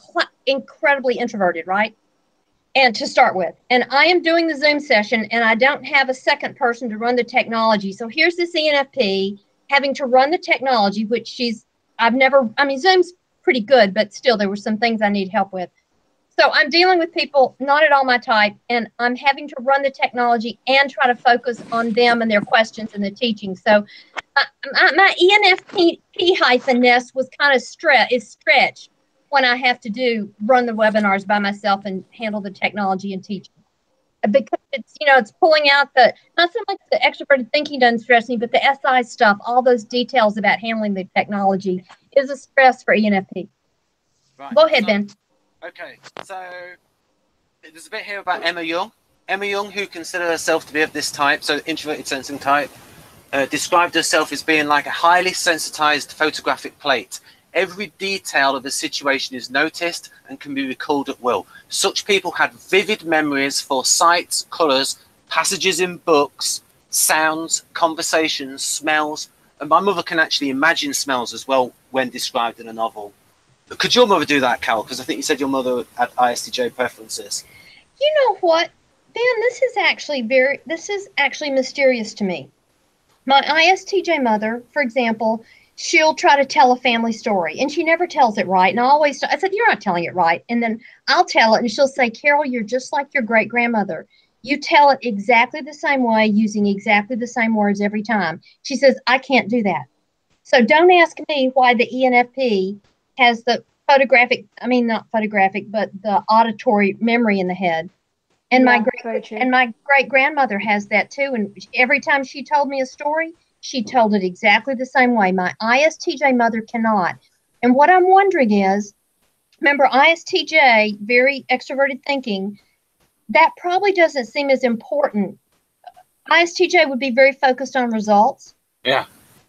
incredibly introverted, right? And to start with, and I am doing the Zoom session, and I don't have a second person to run the technology. So here's this E N F P. Having to run the technology, which she's, I've never, I mean, Zoom's pretty good, but still there were some things I need help with. So I'm dealing with people not at all my type, and I'm having to run the technology and try to focus on them and their questions and the teaching. So uh, my, my E N F P hyphen-ness was kind of stre is stretched when I have to do, run the webinars by myself and handle the technology and teaching. Because it's, you know, it's pulling out the, not so much the extroverted thinking doesn't stress me, but the S I stuff, all those details about handling the technology is a stress for E N F P. Right. Go ahead, so, Ben. Okay, so there's a bit here about Emma Jung. Emma Jung, who considered herself to be of this type, so introverted sensing type, uh, described herself as being like a highly sensitized photographic plate. Every detail of the situation is noticed and can be recalled at will. Such people had vivid memories for sights, colours, passages in books, sounds, conversations, smells. And my mother can actually imagine smells as well when described in a novel. Could your mother do that, Carol? Because I think you said your mother had I S T J preferences. You know what, Ben? This is actually very, this is actually mysterious to me. My I S T J mother, for example, she'll try to tell a family story, and she never tells it right. And I always, I said, you're not telling it right. And then I'll tell it, and she'll say, Carol, you're just like your great-grandmother. You tell it exactly the same way, using exactly the same words every time. She says, I can't do that. So don't ask me why the E N F P has the photographic, I mean, not photographic, but the auditory memory in the head. And yeah, my great and my great-grandmother has that too. And every time she told me a story, she told it exactly the same way. My I S T J mother cannot. And what I'm wondering is, remember, I S T J, very extroverted thinking, that probably doesn't seem as important. I S T J would be very focused on results. Yeah.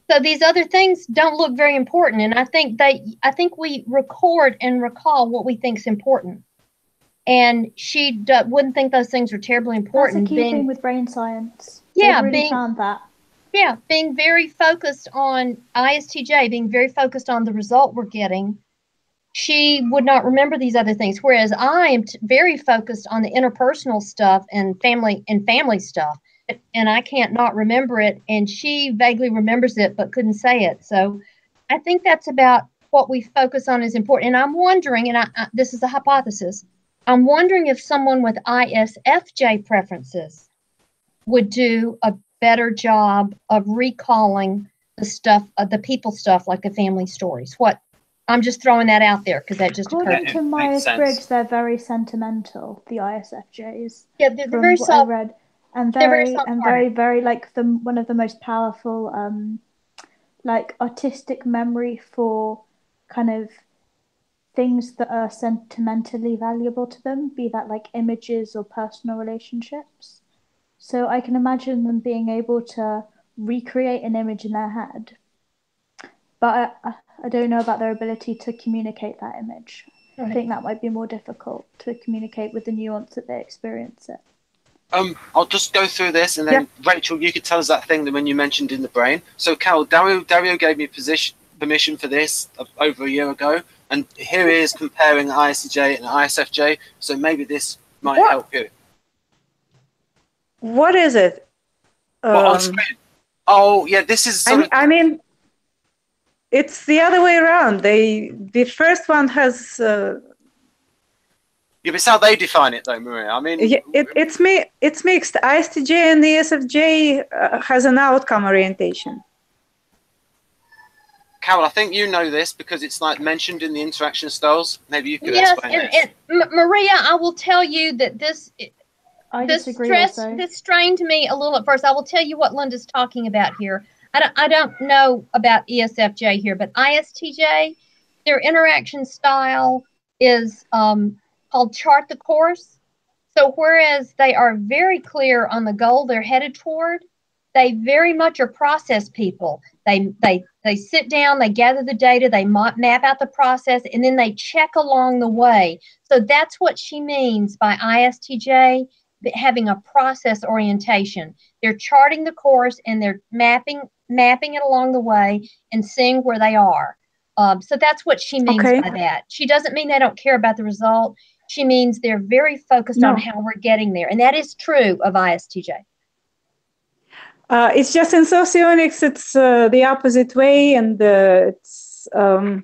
So these other things don't look very important, and I think they, I think we record and recall what we think is important. And she d wouldn't think those things are terribly important. That's a key being, thing with brain science. Yeah, They've really being, found that. Yeah, being very focused on I S T J, being very focused on the result we're getting. She would not remember these other things, whereas I am t very focused on the interpersonal stuff and family and family stuff. And I can't not remember it, and she vaguely remembers it but couldn't say it. So I think that's about what we focus on is important. And I'm wondering, and I, I, this is a hypothesis, I'm wondering if someone with I S F J preferences would do a better job of recalling the stuff, uh, the people stuff, like the family stories. What I'm just throwing that out there because that just According occurred. to Myers-Briggs, they're very sentimental, the I S F Js. Yeah, they're, they're from very what soft. I read. And They're very, very and very, very like the one of the most powerful, um, like artistic memory for kind of things that are sentimentally valuable to them, be that like images or personal relationships. So I can imagine them being able to recreate an image in their head, but I, I don't know about their ability to communicate that image. Right. I think that might be more difficult to communicate with the nuance that they experience it. Um, I'll just go through this, and then yeah. Rachel, you could tell us that thing that when you mentioned in the brain. So, Carol, Dario, Dario gave me position, permission for this over a year ago, and here he is comparing I S T J and I S F J. So maybe this might what? help you. What is it? Well, um, on screen. Oh, yeah, this is. I mean, I mean, it's the other way around. They the first one has. Uh, Yeah, but it's how they define it, though, Maria. I mean, yeah, it, it's me. It's mixed. I S T J and the E S F J uh, has an outcome orientation. Carol, I think you know this because it's like mentioned in the interaction styles. Maybe you could yes, explain and, this. and Maria, I will tell you that this. I this disagree stress, also. This strained me a little at first. I will tell you what Linda's talking about here. I don't, I don't know about E S F J here, but I S T J, their interaction style is um, called chart the course. So whereas they are very clear on the goal they're headed toward, they very much are process people. They, they, they sit down, they gather the data, they map out the process, and then they check along the way. So that's what she means by I S T J, having a process orientation. They're charting the course and they're mapping mapping it along the way and seeing where they are. Um, so that's what she means okay. by that. She doesn't mean they don't care about the result. She means they're very focused no. on how we're getting there. And that is true of I S T J. Uh, it's just in socionics, it's uh, the opposite way. And uh, it's um,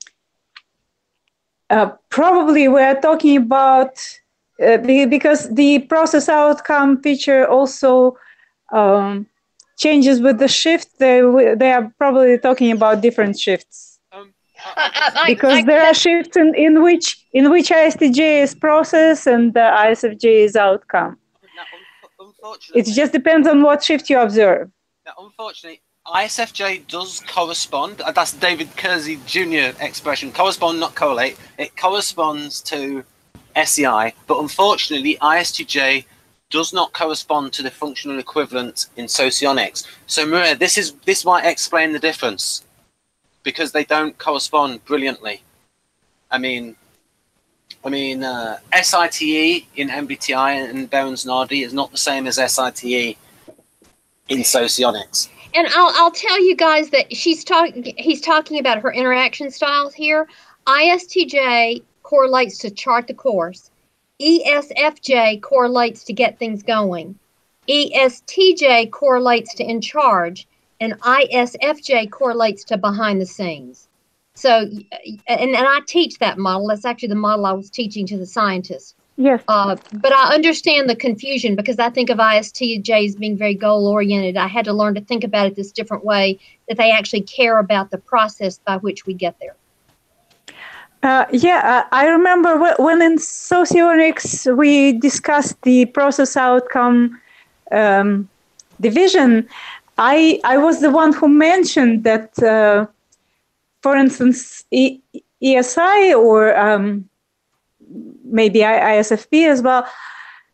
uh, probably we're talking about Uh, because the process outcome feature also um, changes with the shift. They, they are probably talking about different shifts. Um, I, I, because I, there I, are shifts in, in which in which I S T J is process and the I S F J is outcome. Now, un unfortunately, it just depends on what shift you observe. Now, unfortunately, I S F J does correspond. Uh, that's David Kersey Junior expression. Correspond, not correlate. It corresponds to S E I, but unfortunately, I S T J does not correspond to the functional equivalent in socionics. So, Maria, this is this might explain the difference because they don't correspond brilliantly. I mean, I mean, uh, S I T E in M B T I and Berens-Nardi is not the same as S I T E in socionics. And I'll I'll tell you guys that she's talking. He's talking about her interaction styles here. I S T J correlates to chart the course. E S F J correlates to get things going. E S T J correlates to in charge, and I S F J correlates to behind the scenes. So, and, and I teach that model. That's actually the model I was teaching to the scientists. Yes. Uh, but I understand the confusion because I think of I S T J as being very goal-oriented. I had to learn to think about it this different way, that they actually care about the process by which we get there. Uh, yeah, uh, I remember when in socionics we discussed the process outcome um, division. I I was the one who mentioned that, uh, for instance, e ESI or um, maybe I S F P as well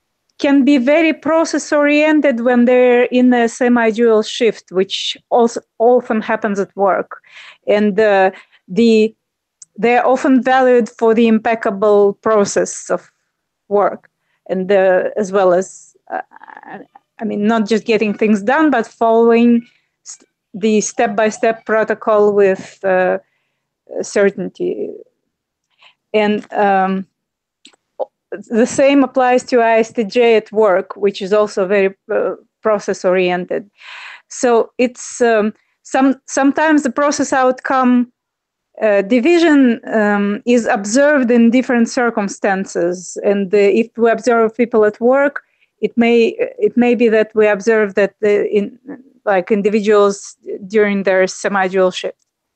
can be very process-oriented when they're in a semi-dual shift, which also often happens at work. And uh, the they're often valued for the impeccable process of work, and uh, as well as, uh, I mean, not just getting things done, but following st- the step-by-step protocol with uh, certainty. And um, the same applies to I S T J at work, which is also very uh, process-oriented. So it's um, some sometimes the process outcome uh, division um, is observed in different circumstances. And uh, if we observe people at work, it may it may be that we observe that the, in like individuals during their semi-dual shift.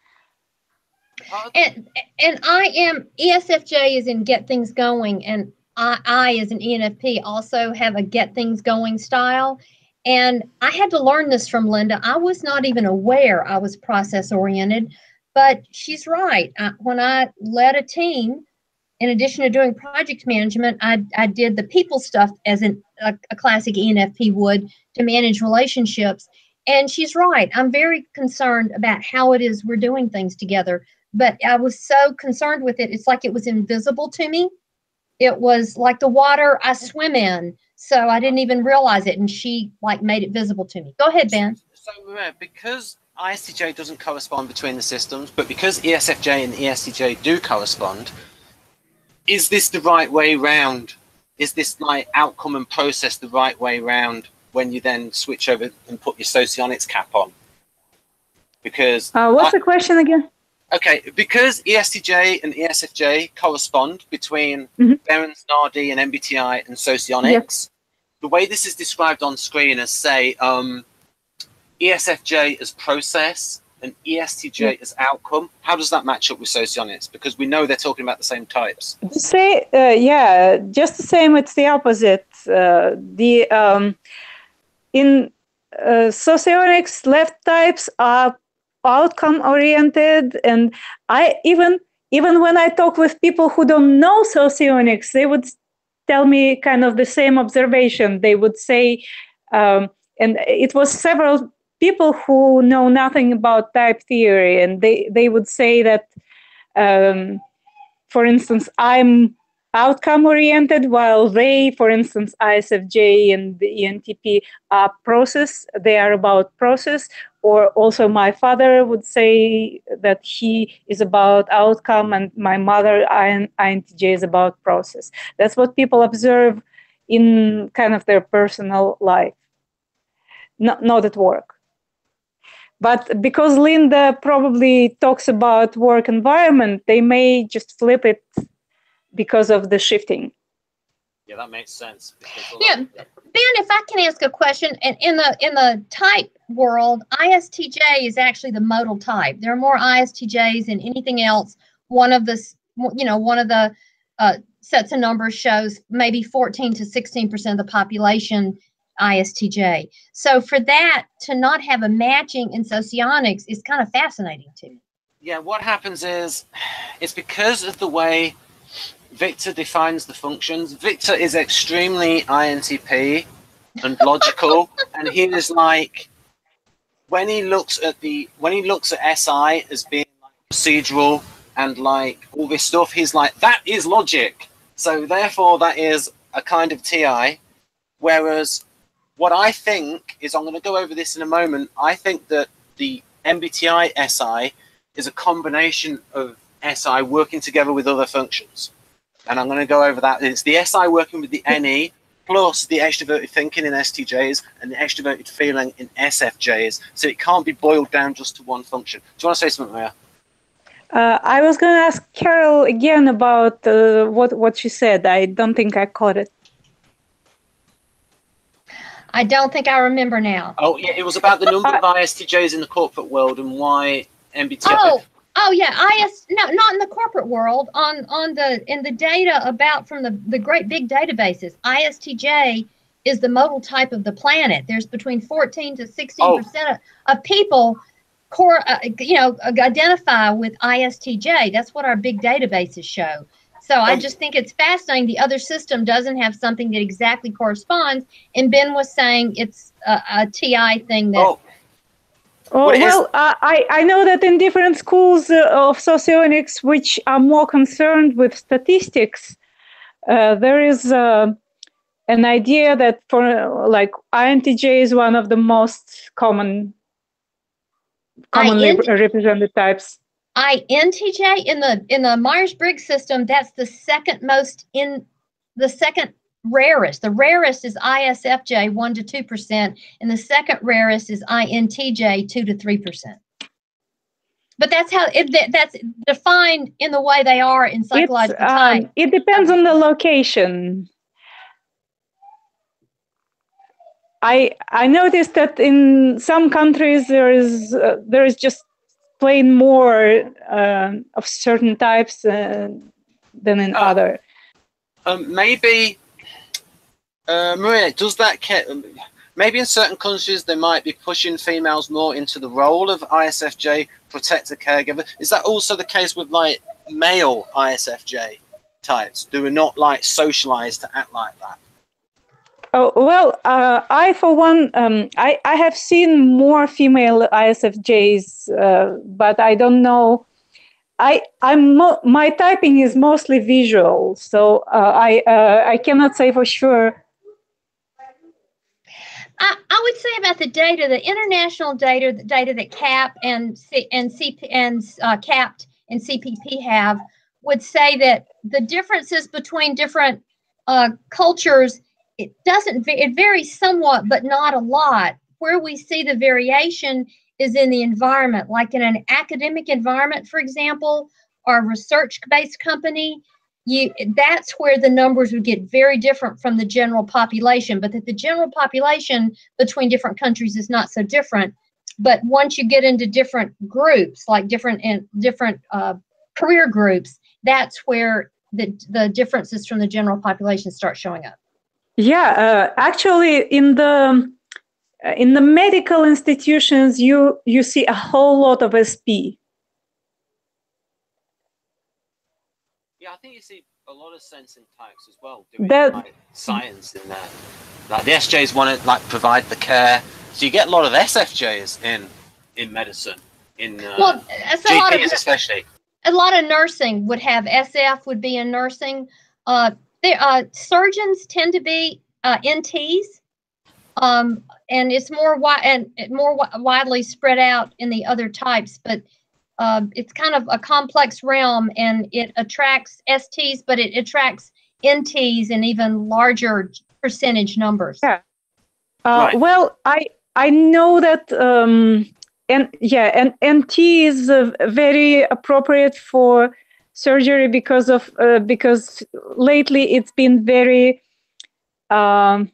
And and I am E S F J is in get things going, and I, I as an E N F P also have a get things going style. And I had to learn this from Linda. I was not even aware I was process oriented, but she's right. I, when I led a team, in addition to doing project management, I, I did the people stuff as an, a, a classic E N F P would to manage relationships. And she's right. I'm very concerned about how it is we're doing things together. But I was so concerned with it. It's like it was invisible to me. It was like the water I swim in. So I didn't even realize it. And she like made it visible to me. Go ahead, Ben. So because I S T J doesn't correspond between the systems, but because E S F J and E S T J do correspond, is this the right way round? Is this like outcome and process the right way round when you then switch over and put your Socionics cap on? Because uh, what's I, the question again? Okay, because E S T J and E S F J correspond between mm-hmm. Berens, Nardi, and M B T I and Socionics, yes. The way this is described on screen as, say, um, E S F J as process and E S T J yeah. as outcome, how does that match up with Socionics? Because we know they're talking about the same types. Say, uh, yeah, just the same, it's the opposite. Uh, the um, in uh, Socionics, left types are outcome oriented, and I even even when I talk with people who don't know Socionics, they would tell me kind of the same observation. They would say, um, and it was several people who know nothing about type theory, and they they would say that, um, for instance, I'm outcome oriented, while they, for instance, I S F J and the E N T P are process. They are about process. Or also my father would say that he is about outcome, and my mother, I N T J, is about process. That's what people observe in kind of their personal life, not, not at work. But because Linda probably talks about work environment, they may just flip it because of the shifting. Yeah, that makes sense. Yeah, Ben, if I can ask a question, and in the in the type world, I S T J is actually the modal type. There are more I S T Js than anything else. One of the, you know, one of the uh, sets of numbers shows maybe fourteen to sixteen percent of the population I S T J. So for that to not have a matching in Socionics is kind of fascinating to me. Yeah, what happens is, it's because of the way Victor defines the functions. Victor is extremely I N T P and logical, and he is like, when he looks at the when he looks at S I as being like procedural and like all this stuff, he's like, that is logic. So therefore, that is a kind of T I. Whereas what I think is, I'm going to go over this in a moment. I think that the M B T I S I is a combination of S I working together with other functions. And I'm going to go over that. It's the S I working with the N E plus the extroverted thinking in S T Js and the extroverted feeling in S F Js. So it can't be boiled down just to one function. Do you want to say something, Maria? Uh, I was going to ask Carol again about uh, what, what she said. I don't think I caught it. I don't think I remember now. Oh, yeah, it was about the number of I S T Js in the corporate world and why M B T I... Oh. Oh yeah, I S no, not in the corporate world. On on the in the data about from the the great big databases, I S T J is the modal type of the planet. There's between fourteen to sixteen percent of, of people, core, uh, you know, identify with I S T J. That's what our big databases show. So I just think it's fascinating. The other system doesn't have something that exactly corresponds. And Ben was saying it's a, a T I thing that. Oh, oh well, uh, I, I know that in different schools uh, of socionics, which are more concerned with statistics, uh, there is uh, an idea that for uh, like I N T J is one of the most common, commonly I N T represented types. I N T J in the in the Myers-Briggs system, that's the second most in the second rarest. The rarest is I S F J, one to two percent, and the second rarest is I N T J, two to three percent. But that's how it that's defined in the way they are in psychological um, type. It depends on the location. I I noticed that in some countries there is uh, there is just plain more uh, of certain types uh, than in uh, other. Um, maybe, uh, Maria, does that maybe in certain countries they might be pushing females more into the role of I S F J, protector, caregiver. Is that also the case with like male I S F J types who are not like socialized to act like that? Oh, well, uh, I, for one, um, I, I have seen more female I S F Js, uh, but I don't know. I, I'm mo my typing is mostly visual, so uh, I, uh, I cannot say for sure. I, I would say about the data, the international data, the data that C A P and C, and C and uh, C A P T and C P P have, would say that the differences between different uh, cultures, it doesn't, it varies somewhat, but not a lot. Where we see the variation is in the environment, like in an academic environment, for example, or a research-based company. You, that's where the numbers would get very different from the general population, but that the general population between different countries is not so different. But once you get into different groups, like different and different uh, career groups, that's where the, the differences from the general population start showing up. Yeah, uh, actually, in the in the medical institutions, you you see a whole lot of S P. Yeah, I think you see a lot of sensing types as well doing that, like science in there. Like the S Js want to like provide the care, so you get a lot of S F Js in in medicine, in uh, well, that's a G Ps lot of, especially. A lot of nursing would have S F would be in nursing. Uh, there, uh, surgeons tend to be uh, N Ts, um, and it's more wi and more wi widely spread out in the other types, but. Uh, it's kind of a complex realm, and it attracts S Ts, but it attracts N Ts in even larger percentage numbers. Yeah. Uh, right. Well, I I know that, um, and yeah, and N T is uh, very appropriate for surgery because of uh, because lately it's been very um,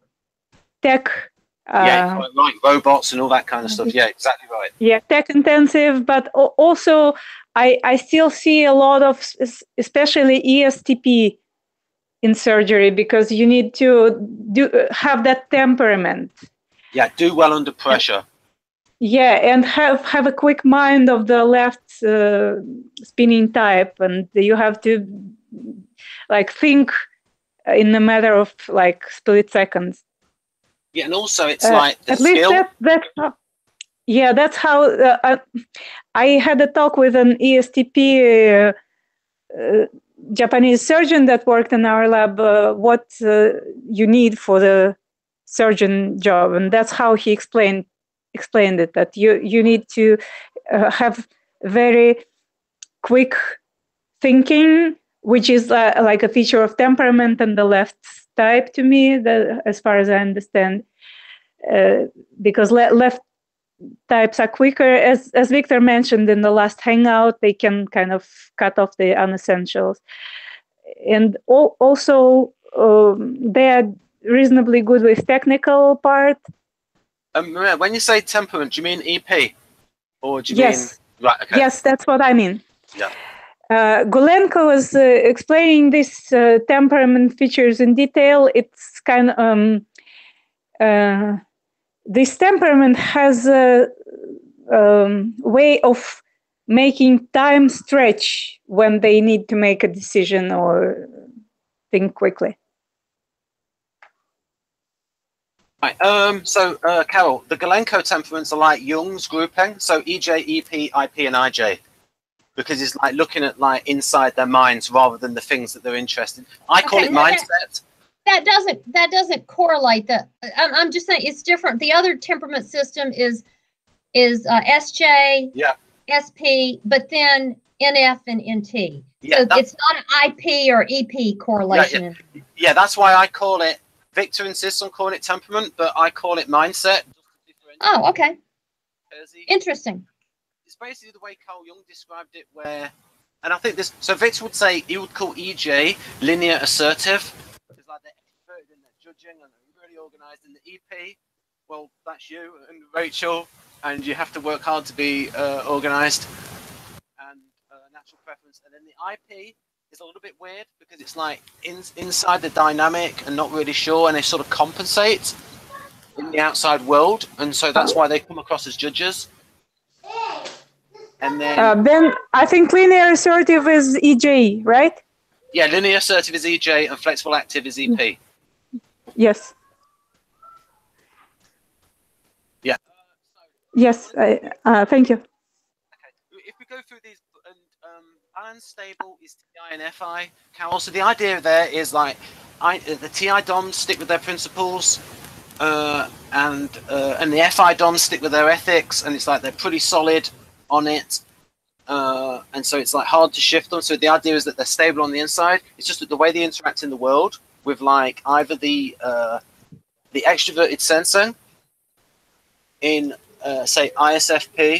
tech. Uh, yeah, like robots and all that kind of stuff. Yeah, exactly right. Yeah, tech intensive, but also I I still see a lot of, especially E S T P in surgery, because you need to do have that temperament. Yeah, do well under pressure. Yeah, and have have a quick mind of the left uh, spinning type, and you have to like think in a matter of like split seconds. Yeah, and also it's uh, like the at least skill. that that's how, yeah, that's how uh, I, I had a talk with an E S T P uh, uh, Japanese surgeon that worked in our lab. Uh, what uh, you need for the surgeon job, and that's how he explained explained it. That you you need to uh, have very quick thinking, which is uh, like a feature of temperament and the left type to me, that, as far as I understand, uh, because le left types are quicker. As, as Victor mentioned in the last hangout, they can kind of cut off the unessentials. And al also, um, they are reasonably good with technical part. Um, when you say temperament, do you mean E P? Or do you yes. mean... Right, okay. Yes, that's what I mean. Yeah. Uh, Gulenko was uh, explaining these uh, temperament features in detail. It's kind of... Um, uh, this temperament has a um, way of making time stretch when they need to make a decision or think quickly. Right. Um, so, uh, Carol, the Galenko temperaments are like Jung's grouping. So E J, E P, I P, and I J, because it's like looking at like inside their minds rather than the things that they're interested in. I call Okay, it no, mindset. That, that doesn't that doesn't correlate. The I'm, I'm just saying it's different. The other temperament system is is uh, S J, Yeah. S P, but then N F and N T. Yeah, so it's not an I P or E P correlation. Yeah, yeah. yeah, that's why I call it. Victor insists on calling it temperament, but I call it mindset. Oh, okay. Interesting. It's basically the way Carl Jung described it, where, and I think this, so Victor would say, he would call E J linear assertive. It's like they're extroverted and they're judging and they're really organized. In the E P, well, that's you and Rachel, and you have to work hard to be uh, organized and uh, natural preference. And then the I P is a little bit weird because it's like in, inside the dynamic and not really sure, and they sort of compensate in the outside world, and so that's why they come across as judges. And then, uh, then I think linear assertive is E J, right? Yeah, linear assertive is E J and flexible active is E P. Yes. Yeah. Yes. I, uh, thank you. Okay. If we go through these, and um, unstable is T I and F I. Carol. So the idea there is like, I, the T I DOMs stick with their principles. Uh, and uh, and the F I DOMs stick with their ethics, and it's like they're pretty solid on it, uh, and so it's like hard to shift them. So the idea is that they're stable on the inside. It's just that the way they interact in the world with like either the uh, the extroverted sensing in uh, say I S F P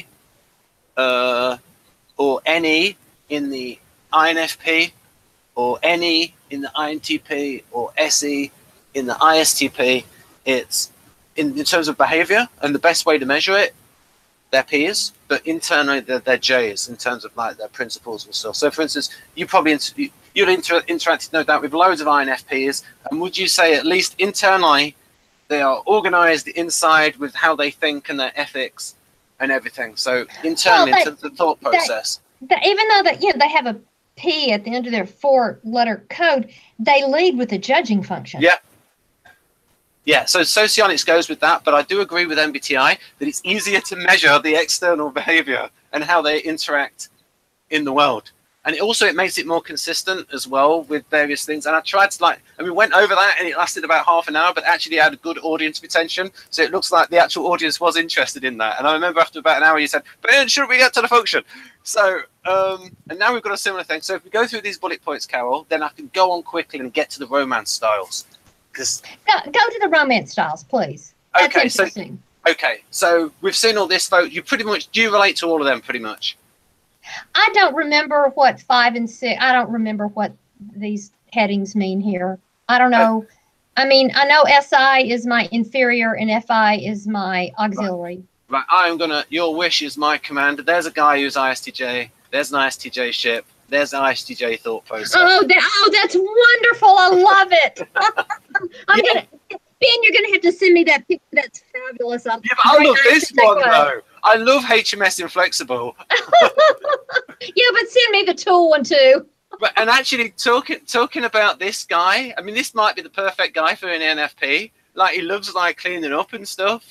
uh, or N E in the I N F P or N E in the I N T P or S E in the I S T P. It's in, in terms of behavior, and the best way to measure it, they're P's, but internally they're, they're J's in terms of like their principles and stuff. So, for instance, you probably inter you'll inter interacted no doubt with loads of I N F Ps, and would you say at least internally they are organized inside with how they think and their ethics and everything? So internally, well, that, in terms of the thought process, that, that even though that you know they have a P at the end of their four-letter code, they lead with the judging function. Yeah. Yeah, so Socionics goes with that, but I do agree with M B T I that it's easier to measure the external behavior and how they interact in the world. And it also, it makes it more consistent as well with various things. And I tried to like, and we went over that and it lasted about half an hour, but actually had a good audience retention. So it looks like the actual audience was interested in that. And I remember after about an hour, you said, but shouldn't we get to the function? So, um, and now we've got a similar thing. So if we go through these bullet points, Carol, then I can go on quickly and get to the romance styles. Go, go to the romance styles, please. That's okay, interesting. So, okay, so we've seen all this, folks. You pretty much, do you relate to all of them pretty much? I don't remember what five and six, I don't remember what these headings mean here. I don't know. Okay. I mean, I know S I is my inferior and F I is my auxiliary. Right, right. I'm going to, your wish is my command. There's a guy who's I S T J. There's an I S T J ship. There's an I S T J thought process. Oh, that, oh that's wonderful. I love it. I'm yeah. gonna, Ben, you're going to have to send me that picture. That's fabulous. I'm yeah, but I love this one, though. I love H M S Inflexible. Yeah, but send me the tool one, too. But, and actually, talking talking about this guy, I mean, this might be the perfect guy for an N F P. Like, he loves, like, cleaning up and stuff.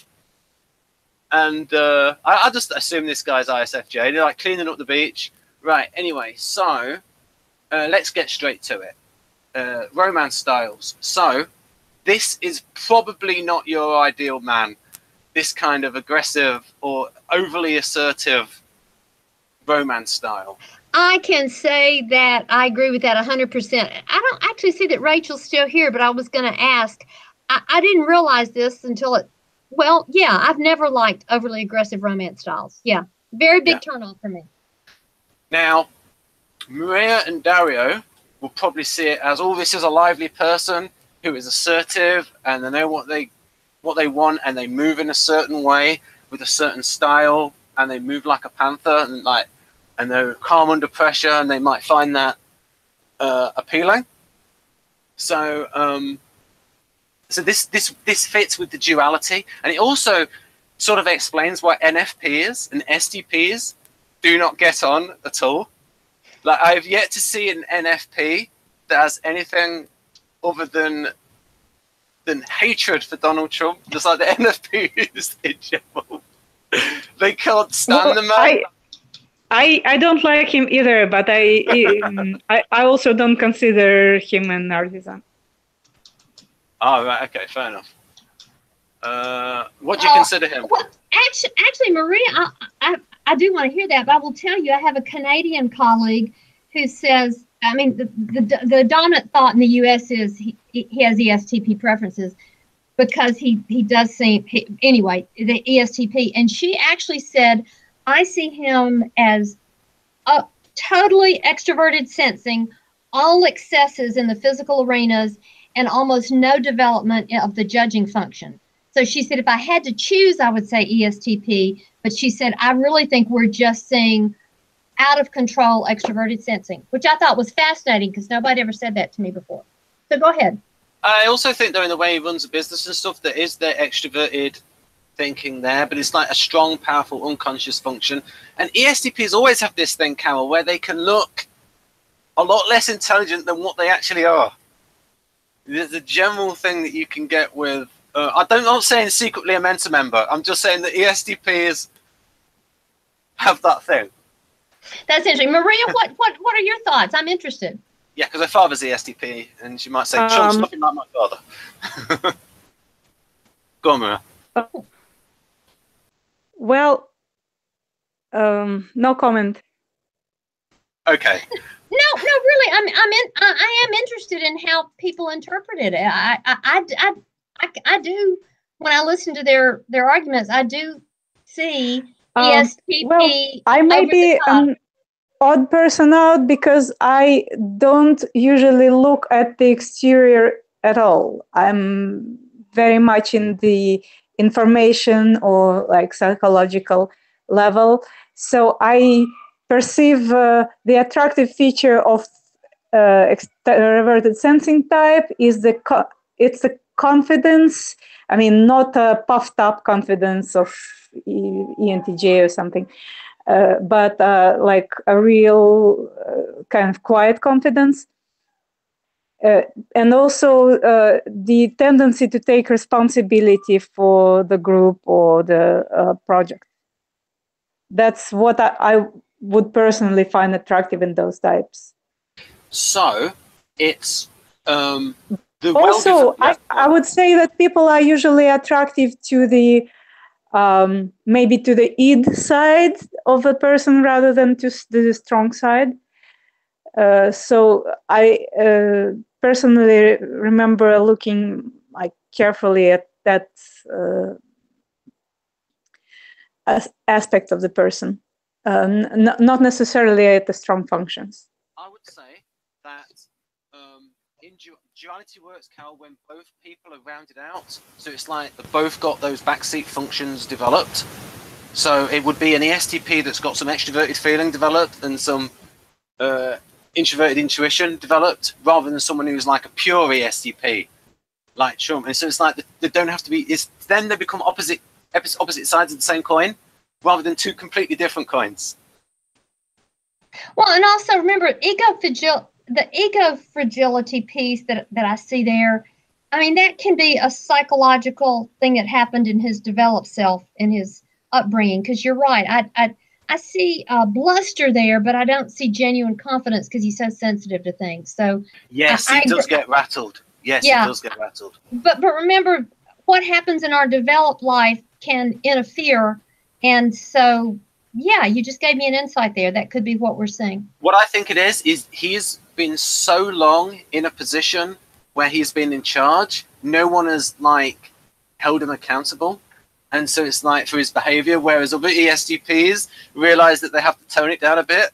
And uh, I, I just assume this guy's I S F J. They're, like, cleaning up the beach. Right, anyway, so uh, let's get straight to it. Uh, romance styles. So this is probably not your ideal man, this kind of aggressive or overly assertive romance style. I can say that I agree with that one hundred percent. I don't actually see that Rachel's still here, but I was going to ask. I, I didn't realize this until it, well, yeah, I've never liked overly aggressive romance styles. Yeah, very big yeah. turn on for me. Now, Maria and Dario will probably see it as, oh, this is a lively person who is assertive and they know what they what they want and they move in a certain way with a certain style and they move like a panther and like and they're calm under pressure and they might find that uh, appealing. So, um, so this this this fits with the duality, and it also sort of explains why N F Ps and S T Ps do not get on at all. Like, I've yet to see an N F P that has anything other than than hatred for Donald Trump. Just like the N F P is in general. They can't stand Well, the man. I, I I don't like him either, but I um, I, I also don't consider him an artisan. Oh, right, okay, fair enough. Uh, what do you Uh, consider him? Well, actually, actually, Maria, I, I, I do want to hear that, but I will tell you, I have a Canadian colleague who says, I mean, the, the, the dominant thought in the U S is he, he has E S T P preferences because he, he does seem, he, anyway, the E S T P. And she actually said, I see him as a totally extroverted sensing, all excesses in the physical arenas, and almost no development of the judging function. So she said, if I had to choose, I would say E S T P. But she said, I really think we're just seeing out of control extroverted sensing, which I thought was fascinating because nobody ever said that to me before. So go ahead. I also think, though, in the way he runs a business and stuff, there is the extroverted thinking there, but it's like a strong, powerful, unconscious function. And E S T Ps always have this thing, Carol, where they can look a lot less intelligent than what they actually are. There's a general thing that you can get with. Uh, I don't, I'm not saying secretly a Mentor member. I'm just saying that E S T Ps have that thing. That's interesting. Maria, what, what, what are your thoughts? I'm interested. Yeah, because her father's E S T P, and she might say, Um, Chunk's nothing like my father. Go on, Maria. Well, um, no comment. Okay. No, no, really, I'm, I'm in, I, I am interested in how people interpret it. I, I, I, I, I, I do, when I listen to their, their arguments, I do see Um, E S T P well, I may over the be top. an odd person out because I don't usually look at the exterior at all. I'm very much in the information or like psychological level. So I perceive uh, the attractive feature of uh, extroverted sensing type is the co- it's a confidence. I mean, not a puffed up confidence of E N T J or something, uh, but uh, like a real uh, kind of quiet confidence. Uh, and also uh, the tendency to take responsibility for the group or the uh, project. That's what I, I would personally find attractive in those types. So, it's um, the Also, well I, I would say that people are usually attractive to the um, maybe to the id side of a person rather than to the strong side. Uh, so I uh, personally remember looking like carefully at that uh, as aspect of the person, uh, n- not necessarily at the strong functions. I would say that um, in du- duality works, Cal, when both people are rounded out. So it's like they've both got those backseat functions developed. So it would be an E S T P that's got some extroverted feeling developed and some uh, introverted intuition developed, rather than someone who's like a pure E S T P, like Trump. And so it's like they don't have to be. It's then they become opposite opposite sides of the same coin, rather than two completely different coins. Well, and also remember, ego fragil- the ego fragility piece that, that I see there, I mean, that can be a psychological thing that happened in his developed self, in his upbringing, because you're right. I, I, I see uh, bluster there, but I don't see genuine confidence because he's so sensitive to things. So yes, I, he I, does get rattled. Yes, yeah. he does get rattled. But, but remember, what happens in our developed life can interfere. And so, yeah, you just gave me an insight there. That could be what we're seeing. What I think it is, is he's been so long in a position where he's been in charge, no one has, like, held him accountable. And so it's like for his behavior, whereas other E S T Ps realize that they have to tone it down a bit.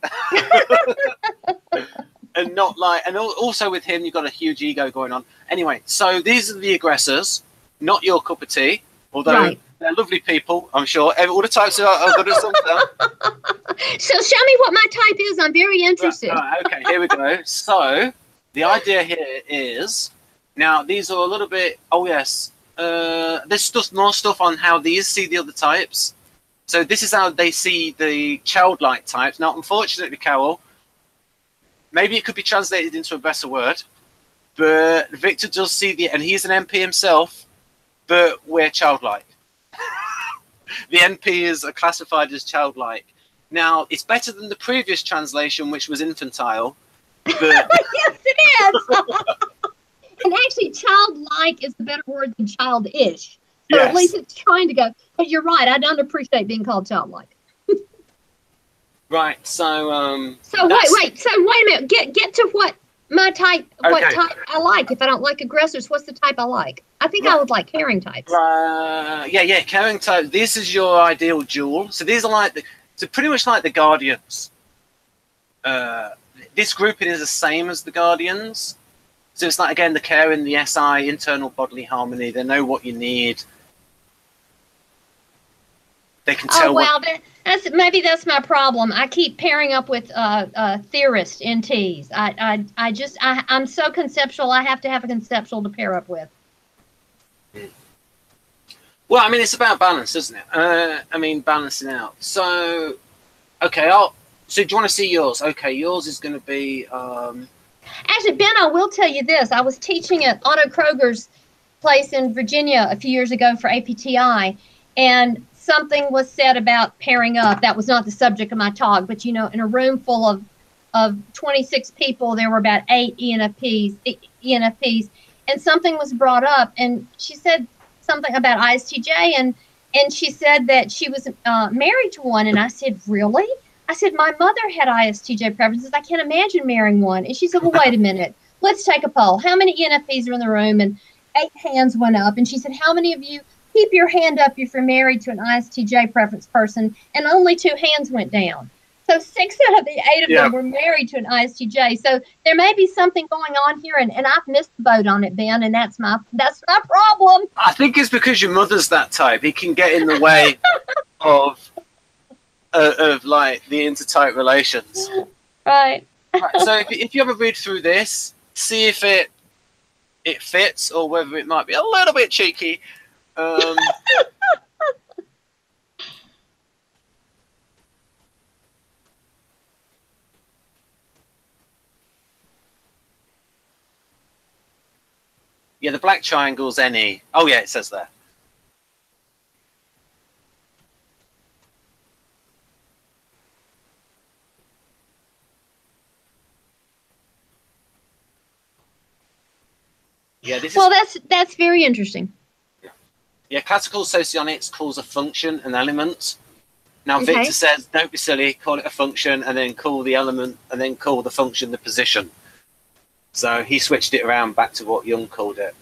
And not like, and also with him, you've got a huge ego going on. Anyway, so these are the aggressors, not your cup of tea, although right. They're lovely people, I'm sure. All the types are, are good at something. So show me what my type is. I'm very interested. Right, right, okay, here we go. So the idea here is, now these are a little bit, oh yes, uh, there's just more stuff on how these see the other types. So this is how they see the childlike types. Now, unfortunately, Carol, maybe it could be translated into a better word, but Victor does see the, and he's an N P himself, but we're childlike. The N Ps are classified as childlike. Now, it's better than the previous translation, which was infantile. But yes, it is. And actually, childlike is the better word than childish. So yes. At least it's trying to go. But you're right. I don't appreciate being called childlike. Right. So. Um, so wait, wait. So wait a minute. Get get to what my type. What okay. type I like. If I don't like aggressors, what's the type I like? I think right. I would like caring types. Uh, yeah, yeah, caring type. This is your ideal dual. So these are like the. So pretty much like the Guardians. Uh, this grouping is the same as the Guardians. So it's like, again, the care and the S I, internal bodily harmony. They know what you need. They can tell. Oh, well, what... that, that's, maybe that's my problem. I keep pairing up with uh, uh, theorist N Ts. I, I, I just, I, I'm so conceptual. I have to have a conceptual to pair up with. Well, I mean, it's about balance, isn't it? Uh, I mean, balancing out. So, okay, I'll. So, do you want to see yours? Okay, yours is going to be. Um, Actually, Ben, I will tell you this. I was teaching at Otto Kroger's place in Virginia a few years ago for A P T I, and something was said about pairing up. That was not the subject of my talk, but, you know, in a room full of of twenty-six people, there were about eight E N F Ps, E N F Ps, and something was brought up, and she said something about I S T J, and and she said that she was uh, married to one, and I said, really? I said, my mother had I S T J preferences. I can't imagine marrying one. And she said, well, wait a minute. Let's take a poll. How many E N F Ps are in the room? And eight hands went up. And she said, how many of you keep your hand up if you're married to an I S T J preference person? And only two hands went down. So six out of the eight of yeah. them were married to an I S T J. So there may be something going on here, and, and I've missed the boat on it, Ben, and that's my that's my problem. I think it's because your mother's that type. It can get in the way of uh, of like the intertype relations. Right. Right. So if, if you ever read through this, see if it it fits or whether it might be a little bit cheeky. Um, Yeah, the black triangle's N E. Oh, yeah, it says there. Yeah, this well, is... that's that's very interesting. Yeah, yeah, classical socionics calls a function an element. Now, Okay. Victor says, don't be silly, call it a function, and then call the element, and then call the function the position. So he switched it around back to what Jung called it.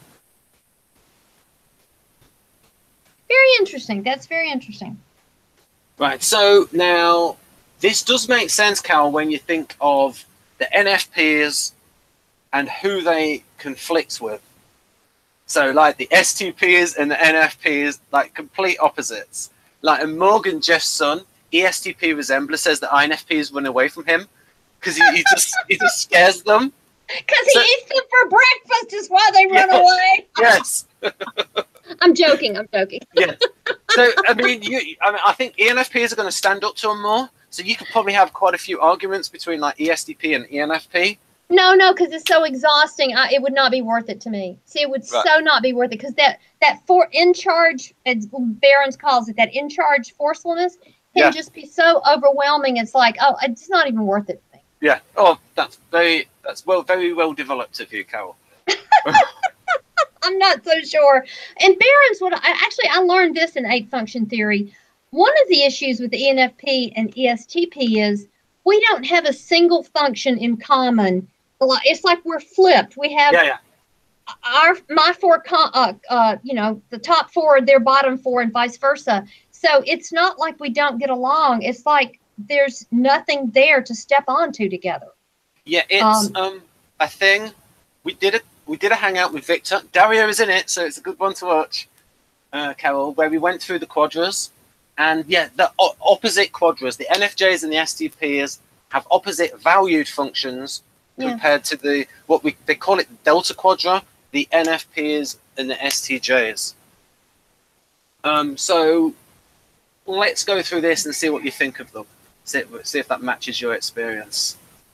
Very interesting. That's very interesting. Right. So now this does make sense, Carol, when you think of the N F Ps and who they conflict with. So like the S T Ps and the N F Ps, like complete opposites. Like in Morgan Jeff's son, E S T P Resembler says that I N F Ps run away from him because he, he just he just scares them. Because he So- eats them for breakfast is why they run Yes. away. Yes. I'm joking. I'm joking. Yes. So I mean, you. I mean, I think E N F Ps are going to stand up to them more. So you could probably have quite a few arguments between like E S T P and E N F P. No, no, because it's so exhausting. I, it would not be worth it to me. See, it would Right. so not be worth it because that that for in charge, as Barron's calls it, that in charge forcefulness can Yeah. just be so overwhelming. It's like, oh, it's not even worth it to me. Yeah. Oh, that's very that's well very well developed of you, Carol. I'm not so sure. And Barron's, what I actually I learned this in eight function theory. One of the issues with the E N F P and E S T P is we don't have a single function in common. It's like we're flipped. We have Yeah, yeah. our my four, com- uh, uh, you know, the top four, their bottom four, and vice versa. So it's not like we don't get along. It's like there's nothing there to step onto together. Yeah, it's Um, um a thing. We did it. We did a hangout with Victor. Dario is in it, so it's a good one to watch. Uh, Carol, where we went through the quadras, and yeah, the o- opposite quadras, the N F Js and the S T Ps have opposite valued functions Yeah. compared to the what we they call it delta quadra, the N F Ps and the S T Js. Um, so let's go through this and see what you think of them. See, see if that matches your experience.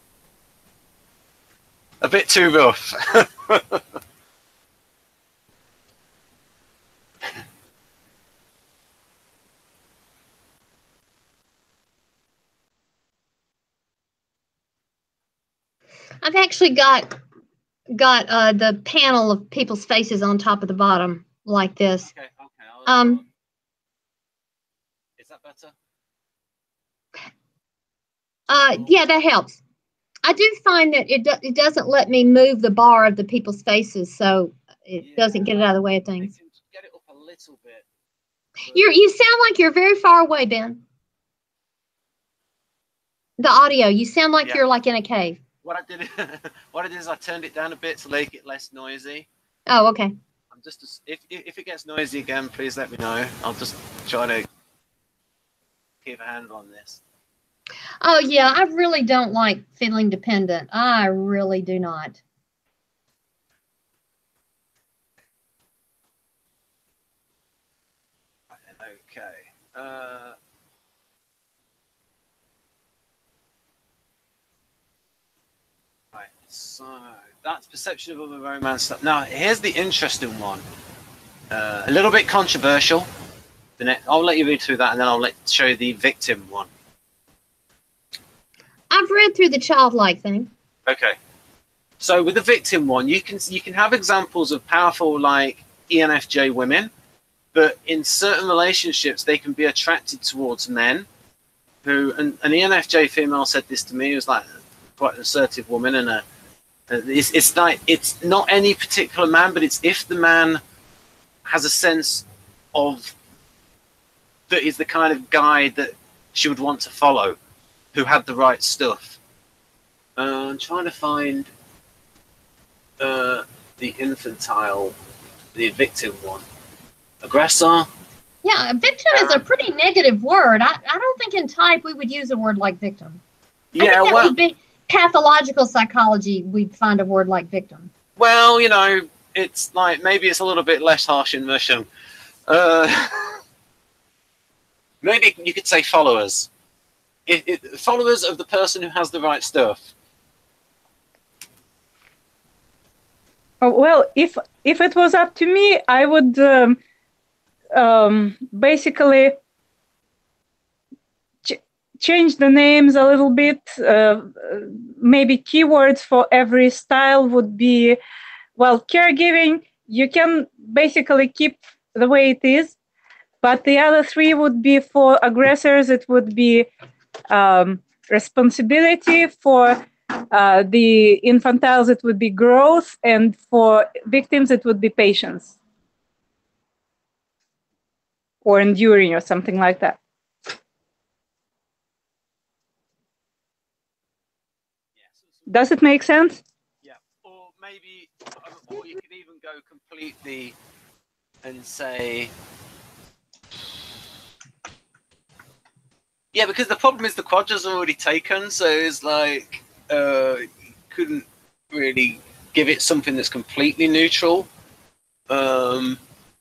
A bit too rough. I've actually got got uh, the panel of people's faces on top of the bottom like this. Okay, okay. I'll, Um, is that better? uh, yeah, that helps. I do find that it do, it doesn't let me move the bar of the people's faces, so it Yeah, doesn't get it out of the way of I things. can get it up a little bit. You're you sound like you're very far away, Ben. The audio, you sound like Yeah. you're like in a cave. What I did, what I did is I turned it down a bit to make it less noisy. Oh, okay. I'm just if if it gets noisy again, please let me know. I'll just try to keep a handle on this. Oh yeah, I really don't like feeling dependent. I really do not. Okay. Uh, right. So that's perception of other romance stuff. Now here's the interesting one. Uh, a little bit controversial. The next, I'll let you read through that, and then I'll let show you the victim one. I've read through the childlike thing. Okay. So with the victim one, you can you can have examples of powerful like E N F J women, but in certain relationships they can be attracted towards men who, and an E N F J female said this to me, who was like quite an assertive woman, and a, it's, it's like it's not any particular man, but it's if the man has a sense of that is the kind of guy that she would want to follow, who had the right stuff. Uh, I'm trying to find uh, the infantile, the victim one. Aggressor. Yeah, victim is a pretty negative word. I, I don't think in type we would use a word like victim. I Yeah, think that well, would be pathological psychology. We'd find a word like victim. well, you know, it's like maybe it's a little bit less harsh in Russian. Uh, maybe you could say followers. It, it, followers of the person who has the right stuff. Oh, well, if if it was up to me, I would um, um, basically ch change the names a little bit. Uh, maybe keywords for every style would be, well, caregiving. You can basically keep the way it is, but the other three would be for aggressors. It would be um, responsibility. For uh, the infantiles, it would be growth, and for victims, it would be patience or enduring or something like that. Does it make sense? Yeah, or maybe, or you could even go completely and say, yeah, because the problem is the quadra's already taken, so it's like uh, you couldn't really give it something that's completely neutral. Um,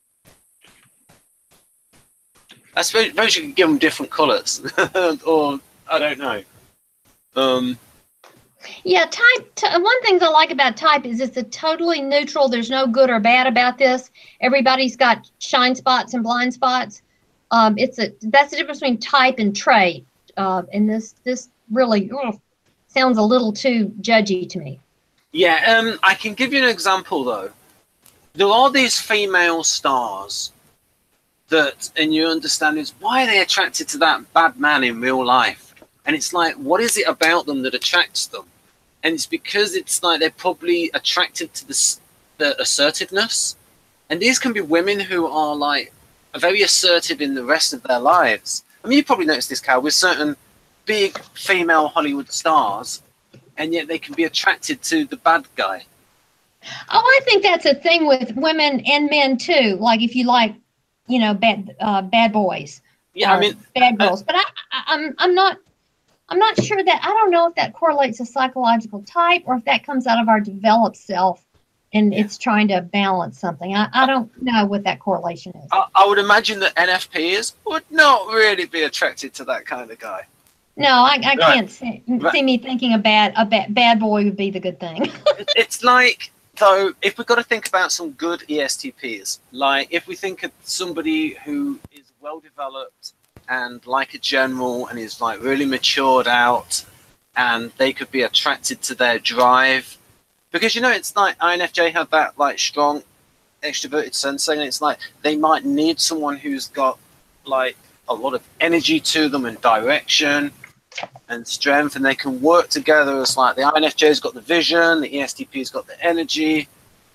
I suppose, suppose you could give them different colours, or I don't know. Um, Yeah, type. T one thing I like about type is it's a totally neutral. There's no good or bad about this. Everybody's got shine spots and blind spots. Um, it's a that's the difference between type and trait. Uh, and this this really ugh, sounds a little too judgy to me. Yeah, um, I can give you an example though. There are these female stars that, and you understand is why are they attracted to that bad man in real life? And it's like, what is it about them that attracts them? And it's because it's like they're probably attracted to this, the assertiveness. And these can be women who are like are very assertive in the rest of their lives. I mean, you probably noticed this, Cal, with certain big female Hollywood stars, and yet they can be attracted to the bad guy. Oh, I think that's a thing with women and men too. Like if you like, you know, bad uh, bad boys. Yeah, I mean, bad girls. But I, I, I'm I'm not I'm not sure that I don't know if that correlates to psychological type or if that comes out of our developed self. and Yeah. it's trying to balance something. I, I don't know what that correlation is. I, I would imagine that N F Ps would not really be attracted to that kind of guy. No, I, I Right. can't see, Right. see me thinking a bad a bad, bad boy would be the good thing. It's like, though, if we've got to think about some good E S T Ps, like if we think of somebody who is well developed and like a general and is like really matured out, and they could be attracted to their drive, because you know it's like I N F J have that like strong extroverted sensing, and it's like they might need someone who's got like a lot of energy to them and direction and strength, and they can work together as like the I N F J's got the vision, the E S T P's got the energy,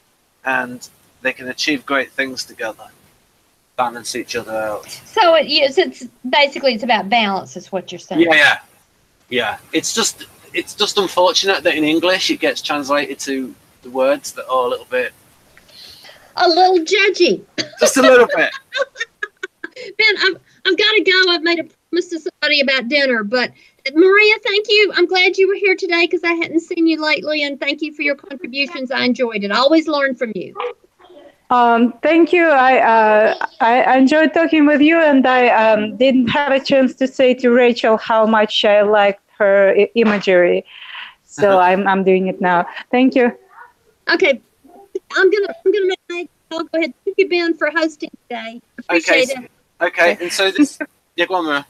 and they can achieve great things together, balance each other out. So it, yes, it's basically it's about balance, is what you're saying. Yeah, yeah, yeah. It's just it's just unfortunate that in English it gets translated to the words that are a little bit, A little judgy. just a little bit. Ben, I've I've got to go. I've made a promise to somebody about dinner, but Maria, thank you. I'm glad you were here today because I hadn't seen you lately, and thank you for your contributions. I enjoyed it. I always learn from you. Um, thank you. I, uh, I enjoyed talking with you, and I um, didn't have a chance to say to Rachel how much I liked her I- imagery. So I'm I'm doing it now. Thank you. Okay, I'm gonna I'm gonna make. I'll go ahead. Thank you, Ben, for hosting today. Appreciate Okay. it. Okay, and so this, yeah, go on, Maria.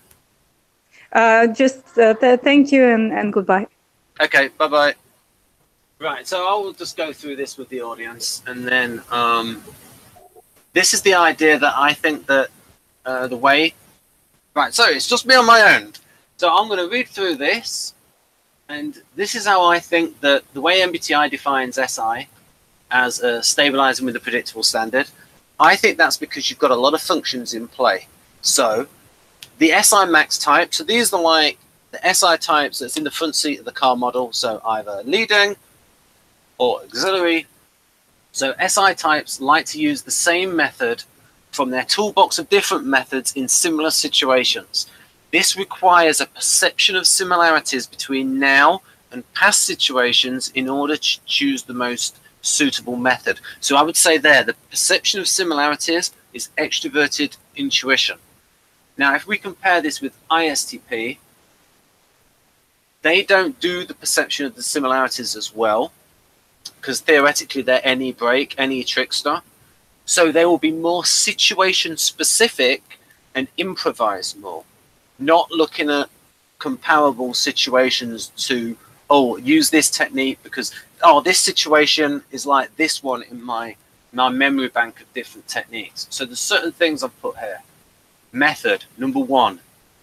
Uh, just uh, th- thank you and, and goodbye. Okay, bye bye. Right, so I will just go through this with the audience, and then um, this is the idea that I think that uh, the way. Right, so it's just me on my own. So I'm going to read through this, and this is how I think that the way M B T I defines S I as a stabilizing with a predictable standard. I think that's because you've got a lot of functions in play. So the S I max type, so these are like the S I types that's in the front seat of the car model, so either leading or auxiliary. So S I types like to use the same method from their toolbox of different methods in similar situations. This requires a perception of similarities between now and past situations in order to choose the most suitable method. So I would say there, the perception of similarities is extroverted intuition. Now, if we compare this with I S T P, they don't do the perception of the similarities as well, because theoretically they're any break, any trickster. So they will be more situation specific and improvise more, not looking at comparable situations to, oh, use this technique because, oh, this situation is like this one in my, my memory bank of different techniques. So there's certain things I've put here. Method, number one,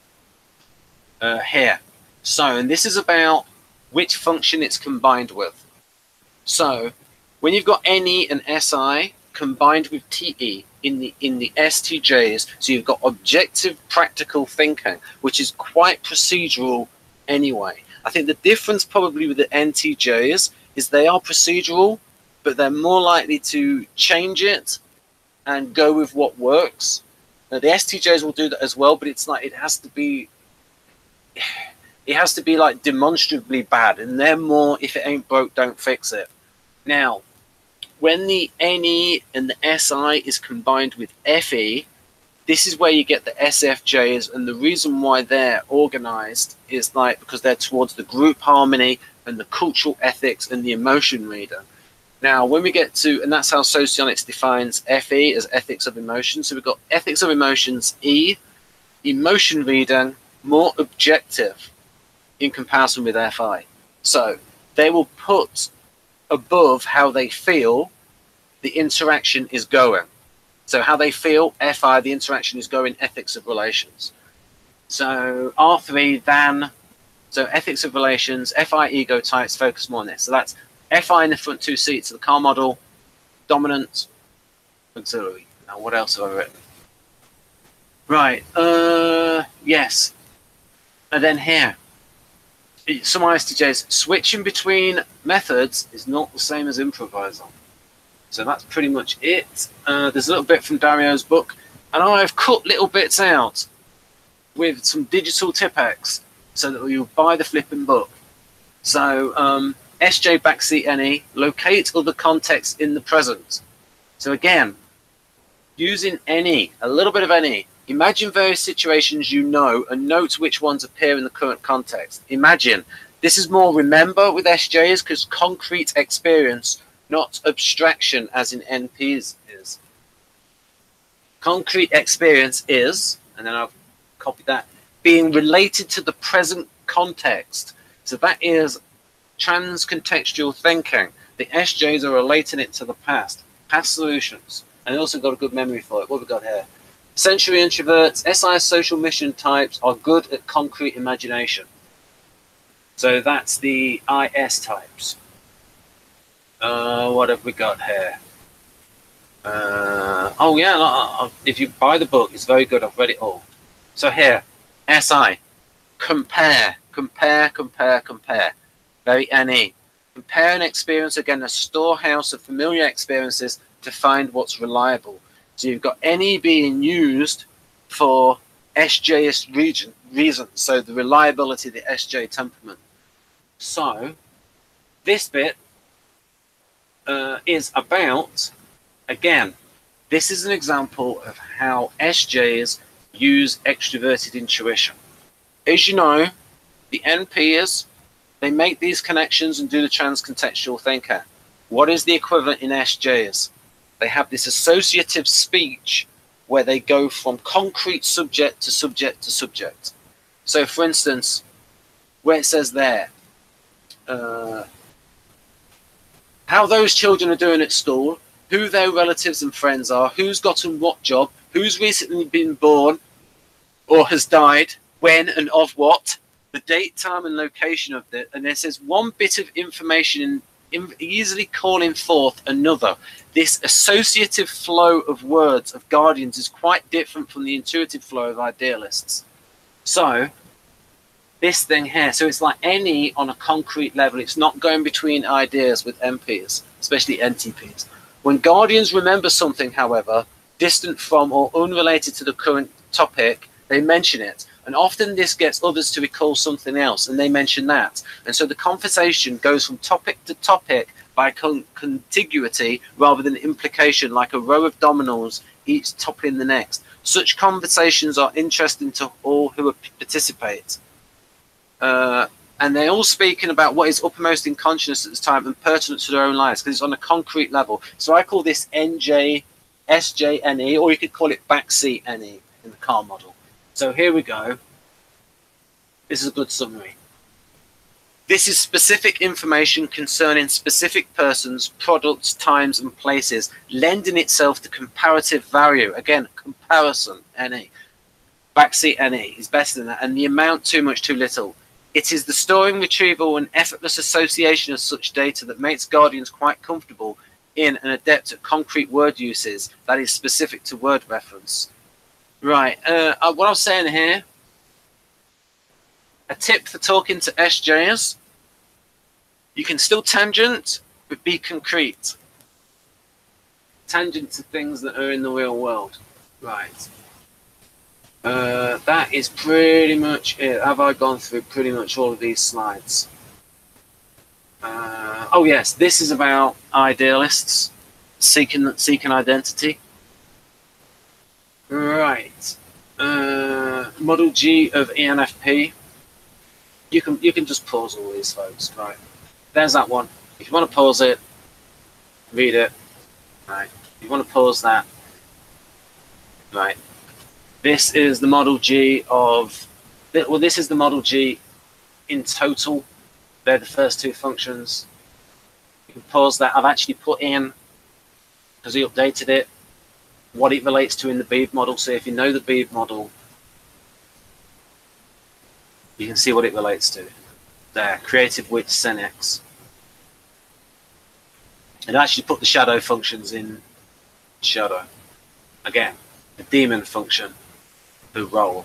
uh, here. So, and this is about which function it's combined with. So when you've got any and S I combined with T E in the in the S T Js, so you've got objective practical thinking, which is quite procedural anyway. I think the difference probably with the N T Js is they are procedural, but they're more likely to change it and go with what works. Now, the S T Js will do that as well, but it's like it has to be it has to be like demonstrably bad, and they're more if it ain't broke, don't fix it. Now, when the N E and the S I is combined with F E, this is where you get the S F Js, and the reason why they're organized is like because they're towards the group harmony and the cultural ethics and the emotion reader. Now, when we get to, and that's how Socionics defines F E as ethics of emotion. So we've got ethics of emotions, E, emotion reading, more objective in comparison with F I. So they will put above how they feel the interaction is going. So how they feel, F I, the interaction is going, ethics of relations. So R three, than, so ethics of relations, F I ego types focus more on this. So that's F I in the front two seats of the car model, dominant, auxiliary. Now what else have I written? Right, uh, yes. And then here, some I S T Js, switching between methods is not the same as improvising. So that's pretty much it. Uh, there's a little bit from Dario's book, and I've cut little bits out with some digital Tipex so that you'll buy the flipping book. So um, S J backseat N-E, locate other contexts in the present. So again, using N-E, a little bit of N-E. Imagine various situations you know and note which ones appear in the current context. Imagine. This is more remember with S Js because concrete experience, not abstraction as in N Ps is. Concrete experience is, and then I've copied that, being related to the present context. So that is trans-contextual thinking. The S Js are relating it to the past, past solutions. And they also got a good memory for it. What have we got here? Sensory introverts, S I social mission types are good at concrete imagination. So that's the I S types. Uh, what have we got here? Uh, oh yeah, if you buy the book, it's very good. I've read it all. So here, S I, compare, compare, compare, compare. Very N E. Compare an experience against a storehouse of familiar experiences to find what's reliable. So you've got N E being used for S J-ist region, reasons, so the reliability of the S J temperament. So this bit uh, is about, again, this is an example of how S Js use extroverted intuition. As you know, the N Ps, they make these connections and do the trans-contextual thinker. What is the equivalent in S Js? They have this associative speech where they go from concrete subject to subject to subject. So, for instance, where it says there, uh, how those children are doing at school, who their relatives and friends are, who's gotten what job, who's recently been born or has died, when and of what, the date, time, and location of it. And there says one bit of information in easily calling forth another. This associative flow of words of guardians is quite different from the intuitive flow of idealists. So this thing here, so it's like N-E on a concrete level. It's not going between ideas with M Ps, especially N T Ps. When guardians remember something, however, distant from or unrelated to the current topic, they mention it. And often this gets others to recall something else, and they mention that. And so the conversation goes from topic to topic by con contiguity rather than implication, like a row of dominoes, each toppling the next. Such conversations are interesting to all who participate. Uh, and they're all speaking about what is uppermost in consciousness at this time and pertinent to their own lives, because it's on a concrete level. So I call this N J, S J N E, or you could call it backseat N E in the car model. So here we go. This is a good summary. This is specific information concerning specific persons, products, times, and places, lending itself to comparative value. Again, comparison, N E. Backseat N E is better than that. And the amount, too much, too little. It is the storing, retrieval, and effortless association of such data that makes guardians quite comfortable in and adept at concrete word uses that is specific to word reference. Right, uh, uh, what I was saying here, a tip for talking to S Js, you can still tangent, but be concrete. Tangent to things that are in the real world. Right. Uh, that is pretty much it. Have I gone through pretty much all of these slides? Uh, oh yes, this is about idealists seeking, seeking identity. Right, uh, model G of E N F P. You can you can just pause all these, folks. Right, there's that one. If you want to pause it, read it. Right, if you want to pause that. Right, this is the model G of. Well, this is the model G in total. They're the first two functions. You can pause that. I've actually put in, because he updated it, what it relates to in the Beebe model. So if you know the Beebe model, you can see what it relates to. There, creative witch Senex. And actually put the shadow functions in shadow. Again, the demon function, the role.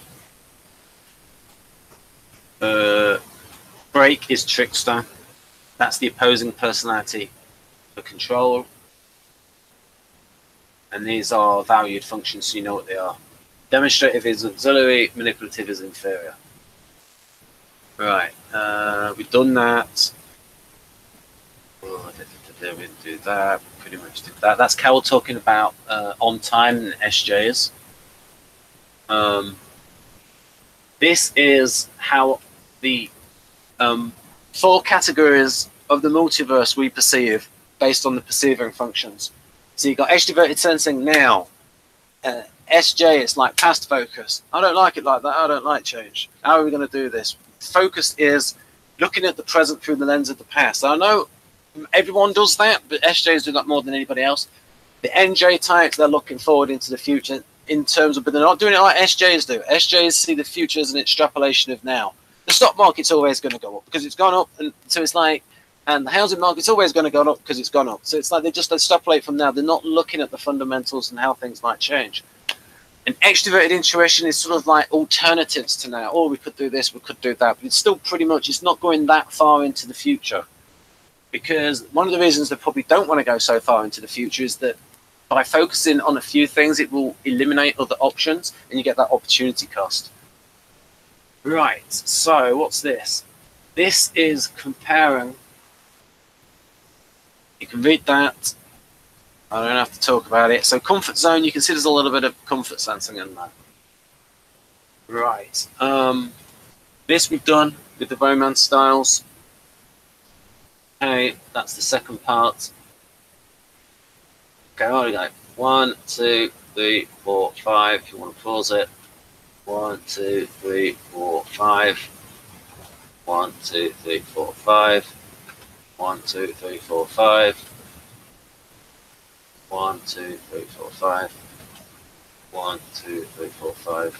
Uh, break is trickster. That's the opposing personality for control. And these are valued functions, so you know what they are. Demonstrative is auxiliary, manipulative is inferior. Right, uh, we've done that. there, we do that. Pretty much did that. That's Carol talking about uh, on time and S Js. Um, this is how the um, four categories of the multiverse we perceive based on the perceiving functions. So you've got extroverted sensing now. Uh, S J, it's like past focus. I don't like it like that. I don't like change. How are we going to do this? Focus is looking at the present through the lens of the past. I know everyone does that, but S Js do that more than anybody else. The N J types, they're looking forward into the future in terms of, but they're not doing it like S Js do. S Js see the future as an extrapolation of now. The stock market's always going to go up because it's gone up, and so it's like, and the housing market's always going to go up because it's gone up. So it's like they just extrapolate from now. They're not looking at the fundamentals and how things might change. An extroverted intuition is sort of like alternatives to now. Oh, we could do this, we could do that, but it's still pretty much, it's not going that far into the future. Because one of the reasons they probably don't want to go so far into the future is that by focusing on a few things, it will eliminate other options and you get that opportunity cost. Right, so what's this? This is comparing. You can read that. I don't have to talk about it. So comfort zone, you can see there's a little bit of comfort sensing in that. Right. Um, this we've done with the romance styles. Okay, that's the second part. Okay, there we go. One, two, three, four, five. If you want to pause it. One, two, three, four, five. One, two, three, four, five. One, two, three, four, five. One, two, three, four, five. One, two, three, four, five.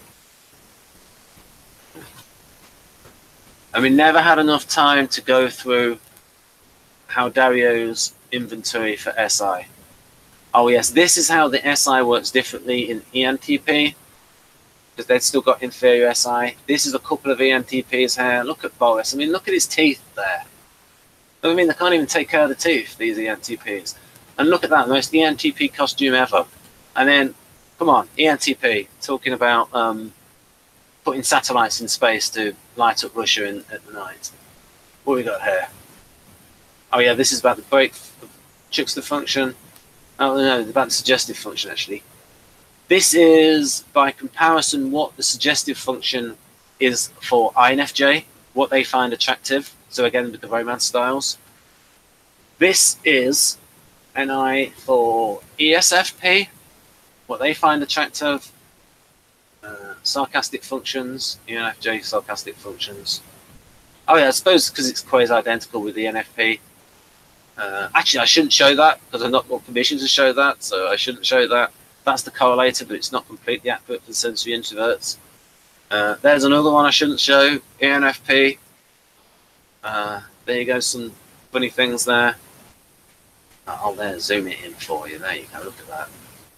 And we never had enough time to go through how Dario's inventory for S I. Oh yes, this is how the S I works differently in E N T P, because they've still got inferior S I. This is a couple of E N T Ps here. Look at Boris. I mean, look at his teeth there. I mean, they can't even take care of the teeth, these E N T Ps. And look at that, most E N T P costume ever. And then, come on, E N T P, talking about um, putting satellites in space to light up Russia in, at the night. What have we got here? Oh yeah, this is about the break Chuckster function. Oh no, it's about the suggestive function actually. This is, by comparison, what the suggestive function is for I N F J, what they find attractive. So again, with the romance styles. This is N I for E S F P, what they find attractive. Uh, sarcastic functions, E N F J sarcastic functions. Oh yeah, I suppose because it's quasi-identical with the E N F P. Uh, actually, I shouldn't show that because I've not got permission to show that, so I shouldn't show that. That's the correlator, but it's not completely accurate for the sensory introverts. Uh, there's another one I shouldn't show, E N F P. Uh, there you go, some funny things there. I'll there zoom it in for you. There you go, look at that.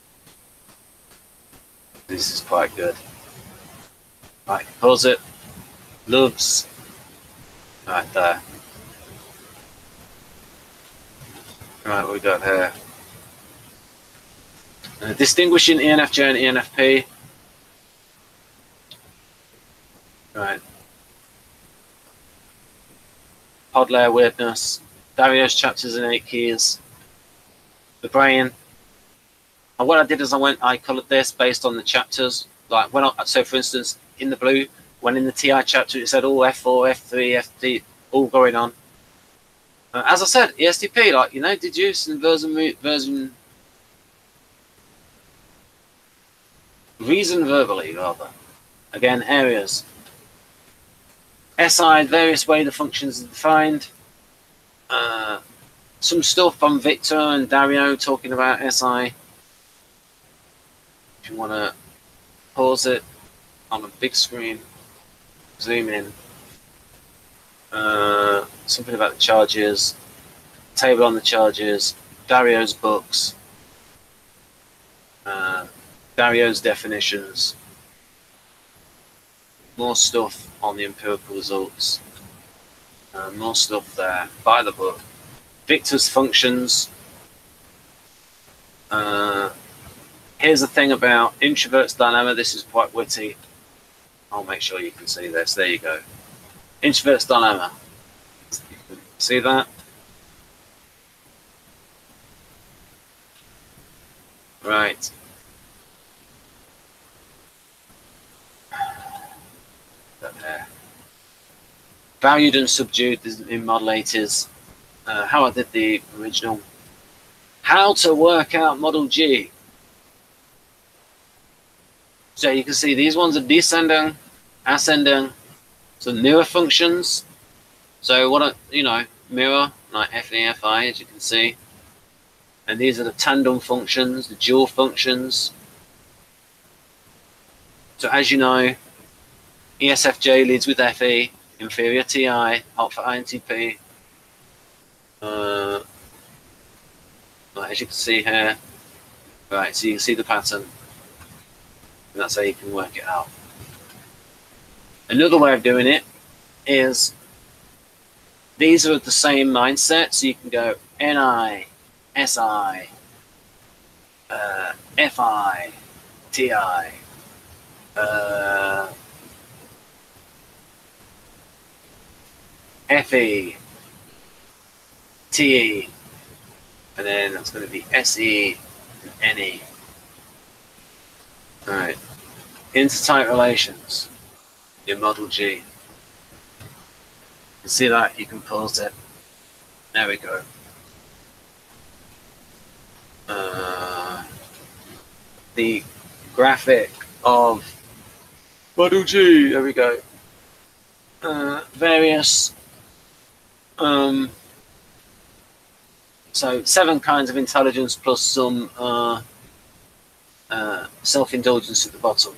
This is quite good. Right, pause it. Loves. Right there. Right, what we got here? Uh, distinguishing E N F J and E N F P. Right. Pod layer weirdness. Dario's chapters and eight keys. The brain. And what I did is I went, I coloured this based on the chapters. Like when I, so for instance, in the blue, when in the T I chapter it said all F four, F three, F D, all going on. Uh, as I said, E S T P, like, you know, deduce and version, version, reason verbally, rather. Again, areas. S I, various way the functions are defined. Uh, some stuff on Victor and Dario talking about S I. If you want to pause it on a big screen, zoom in. Uh, something about the charges, table on the charges, Dario's books, uh, Dario's definitions, more stuff on the empirical results, uh, more stuff there by the book, Victor's functions. Uh, here's the thing about introvert's dilemma. This is quite witty. I'll make sure you can see this. There you go. Introvert's dilemma. See that? Right. There. Valued and subdued in Model eight is uh, how I did the original. How to work out Model G. So you can see these ones are descending, ascending, so mirror functions. So what, are, you know, mirror, like F E, F I, as you can see. And these are the tandem functions, the dual functions. So as you know, E S F J leads with F E, inferior T I, hot for I N T P. Uh, as you can see here, right, so you can see the pattern. And that's how you can work it out. Another way of doing it is these are the same mindset, so you can go N I, S I, uh, F I, T I, uh, F E, T E, and then that's going to be S E and N E. All right, intertype relations in Model G. You can see that, you can pause it. There we go. Uh, the graphic of Model G, there we go. Uh, various, um, so seven kinds of intelligence plus some uh, uh, self-indulgence at the bottom.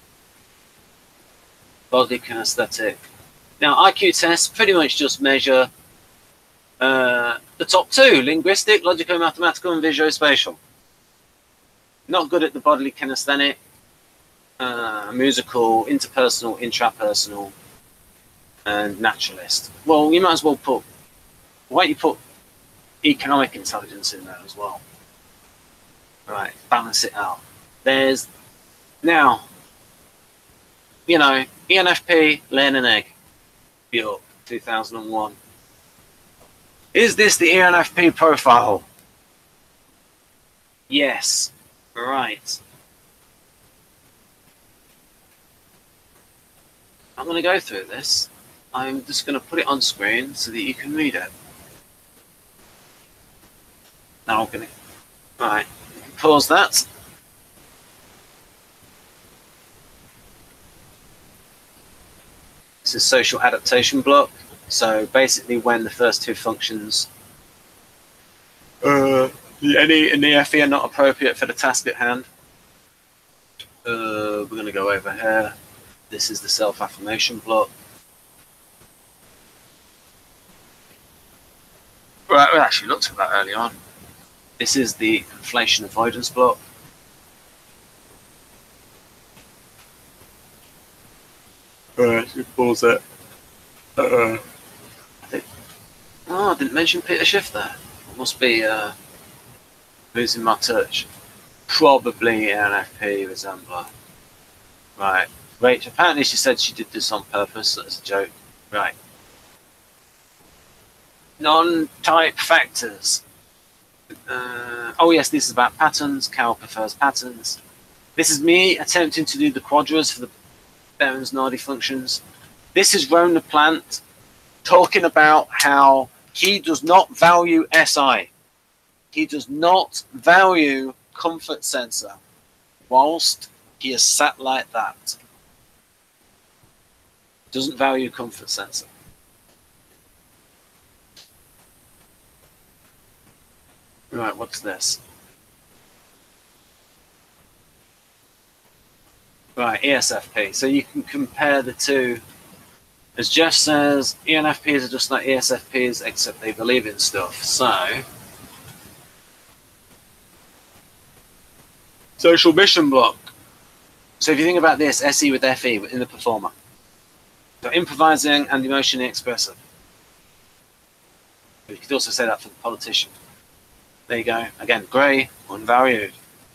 Bodily kinesthetic. Now, I Q tests pretty much just measure uh, the top two, linguistic, logical, mathematical, and visuospatial. Not good at the bodily kinesthetic, uh, musical, interpersonal, intrapersonal, and naturalist. Well, you might as well put, why don't you put economic intelligence in there as well? Right, balance it out. There's, now, you know, E N F P, laying an egg, Bjork, two thousand one. Is this the E N F P profile? Yes, right. I'm going to go through this. I'm just going to put it on screen so that you can read it. Now I'm going to, right, pause that. This is social adaptation block. So basically when the first two functions, uh, the N E and the F E are not appropriate for the task at hand. Uh, we're going to go over here. This is the self-affirmation block. Right, we actually looked at that early on. This is the inflation avoidance block. Alright, you pause it. Uh-uh. I think, oh, I didn't mention Peter Schiff there. It must be uh, losing my touch. Probably N F P resembler. Right. Rachel, apparently she said she did this on purpose. That's a joke. Right. Non-type factors. Uh, oh yes, this is about patterns. Cal prefers patterns. This is me attempting to do the quadras for the Berens-Nardi functions. This is Ron the Plant talking about how he does not value S I. He does not value comfort sensor, whilst he is sat like that. Doesn't value comfort sensor. Right, what's this? Right, E S F P. So you can compare the two. As Jeff says, E N F Ps are just like E S F Ps, except they believe in stuff. So, social mission block. So if you think about this, S E with F E in the performer. So improvising and emotionally expressive. You could also say that for the politician. There you go. Again, grey, unvalued.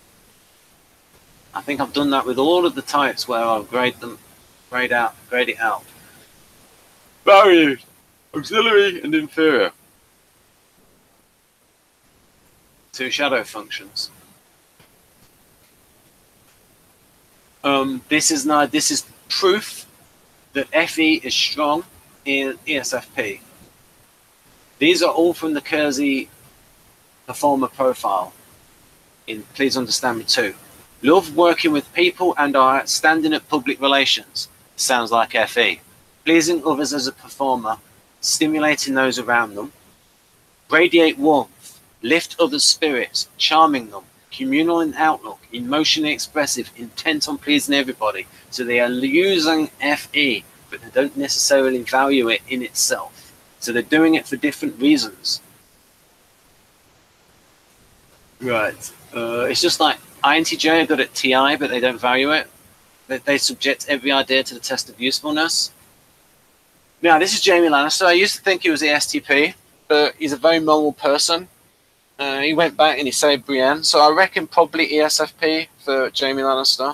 I think I've done that with all of the types where I've graded them, grayed out, grayed it out. Valued, auxiliary, and inferior. Two shadow functions. Um, this is not. This is proof that F E is strong in E S F P. These are all from the Kersey performer profile. In Please Understand Me Too. Love working with people and are outstanding at public relations. Sounds like F E. Pleasing others as a performer, stimulating those around them. Radiate warmth, lift others' spirits, charming them. Communal in outlook, emotionally expressive, intent on pleasing everybody. So they are using F E, but they don't necessarily value it in itself. So they're doing it for different reasons. Right. Uh, it's just like I N T J are good at T I, but they don't value it. They, they subject every idea to the test of usefulness. Now, this is Jamie Lannister. I used to think he was E S T P, but he's a very moral person. Uh, he went back and he saved Brienne, so I reckon probably E S F P for Jamie Lannister.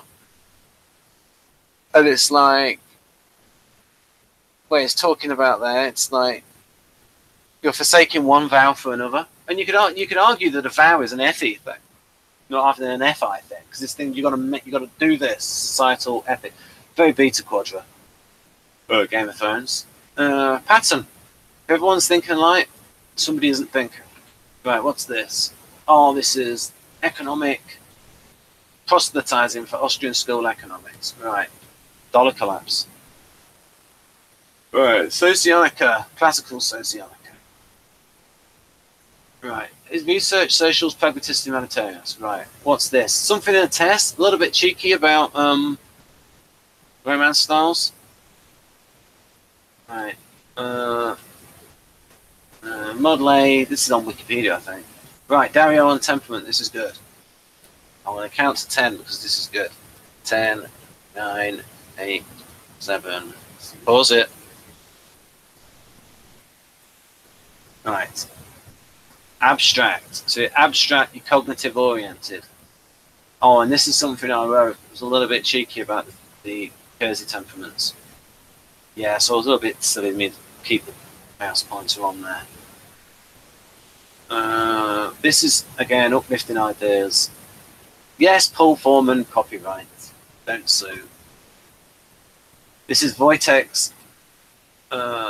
And it's like, where he's talking about there, it's like you're forsaking one vow for another, and you could you could argue that a vow is an F E thing, not even an F I thing, because this thing you got to you got to do this societal ethic, very beta quadra. Oh, Game of Thrones uh, pattern. Everyone's thinking like somebody isn't thinking. Right, what's this? Oh, this is economic proselytizing for Austrian school economics. Right, dollar collapse. Right, Socionica, classical Socionica. Right, is research socials, pragmatist, humanitarians. Right, what's this? Something in a test, a little bit cheeky about um, romance styles. Right, uh, uh, Model A, this is on Wikipedia, I think. Right, Dario on temperament, this is good. I'm going to count to ten because this is good. ten, nine, eight, seven, pause it. Right. Abstract. So you're abstract, you're cognitive oriented. Oh, and this is something I wrote. It was a little bit cheeky about the Kersey temperaments. Yeah, so I was a little bit silly of me to keep the mouse pointer on there. Uh, this is, again, uplifting ideas. Yes, Paul Foreman, copyright. Don't sue. This is Wojtek's uh,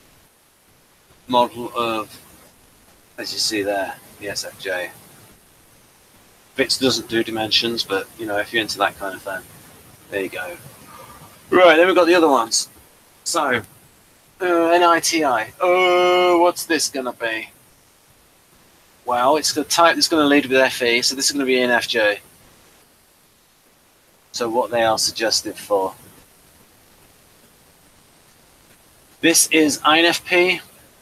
model of, as you see there, the S F J. Vitz doesn't do dimensions, but, you know, if you're into that kind of thing, there you go. Right, then we've got the other ones. So, uh, N I T I. Oh, what's this going to be? Well, it's the type that's going to lead with F E, so this is going to be E N F J. So what they are suggested for. This is I N F P.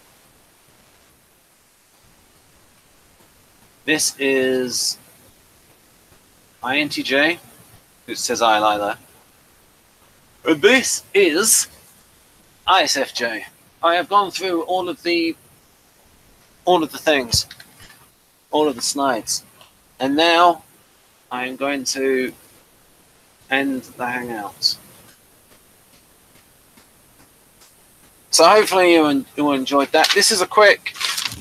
This is I N T J. It says I like that. And this is I S F J. I have gone through all of the all of the things, all of the slides, and now I am going to end the hangout. So hopefully you, you enjoyed that. This is a quick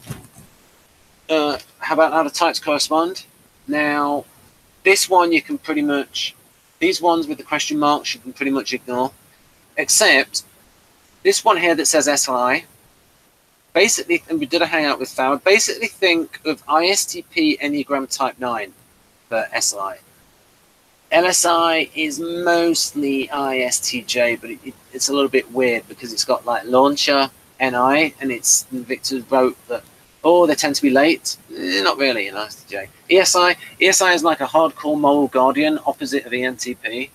uh, how about how the types correspond. Now this one you can pretty much, these ones with the question marks you can pretty much ignore, except this one here that says S L I. Basically, and we did a hangout with Farah, basically think of I S T P Enneagram Type nine for S L I. L S I is mostly I S T J, but it, it, it's a little bit weird because it's got like launcher, N I, and it's, Victor wrote that, oh, they tend to be late. Eh, not really in I S T J. E S I, E S I is like a hardcore moral guardian, opposite of E N T P.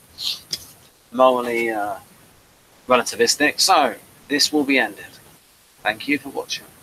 Morally uh, relativistic. So, this will be ended. Thank you for watching.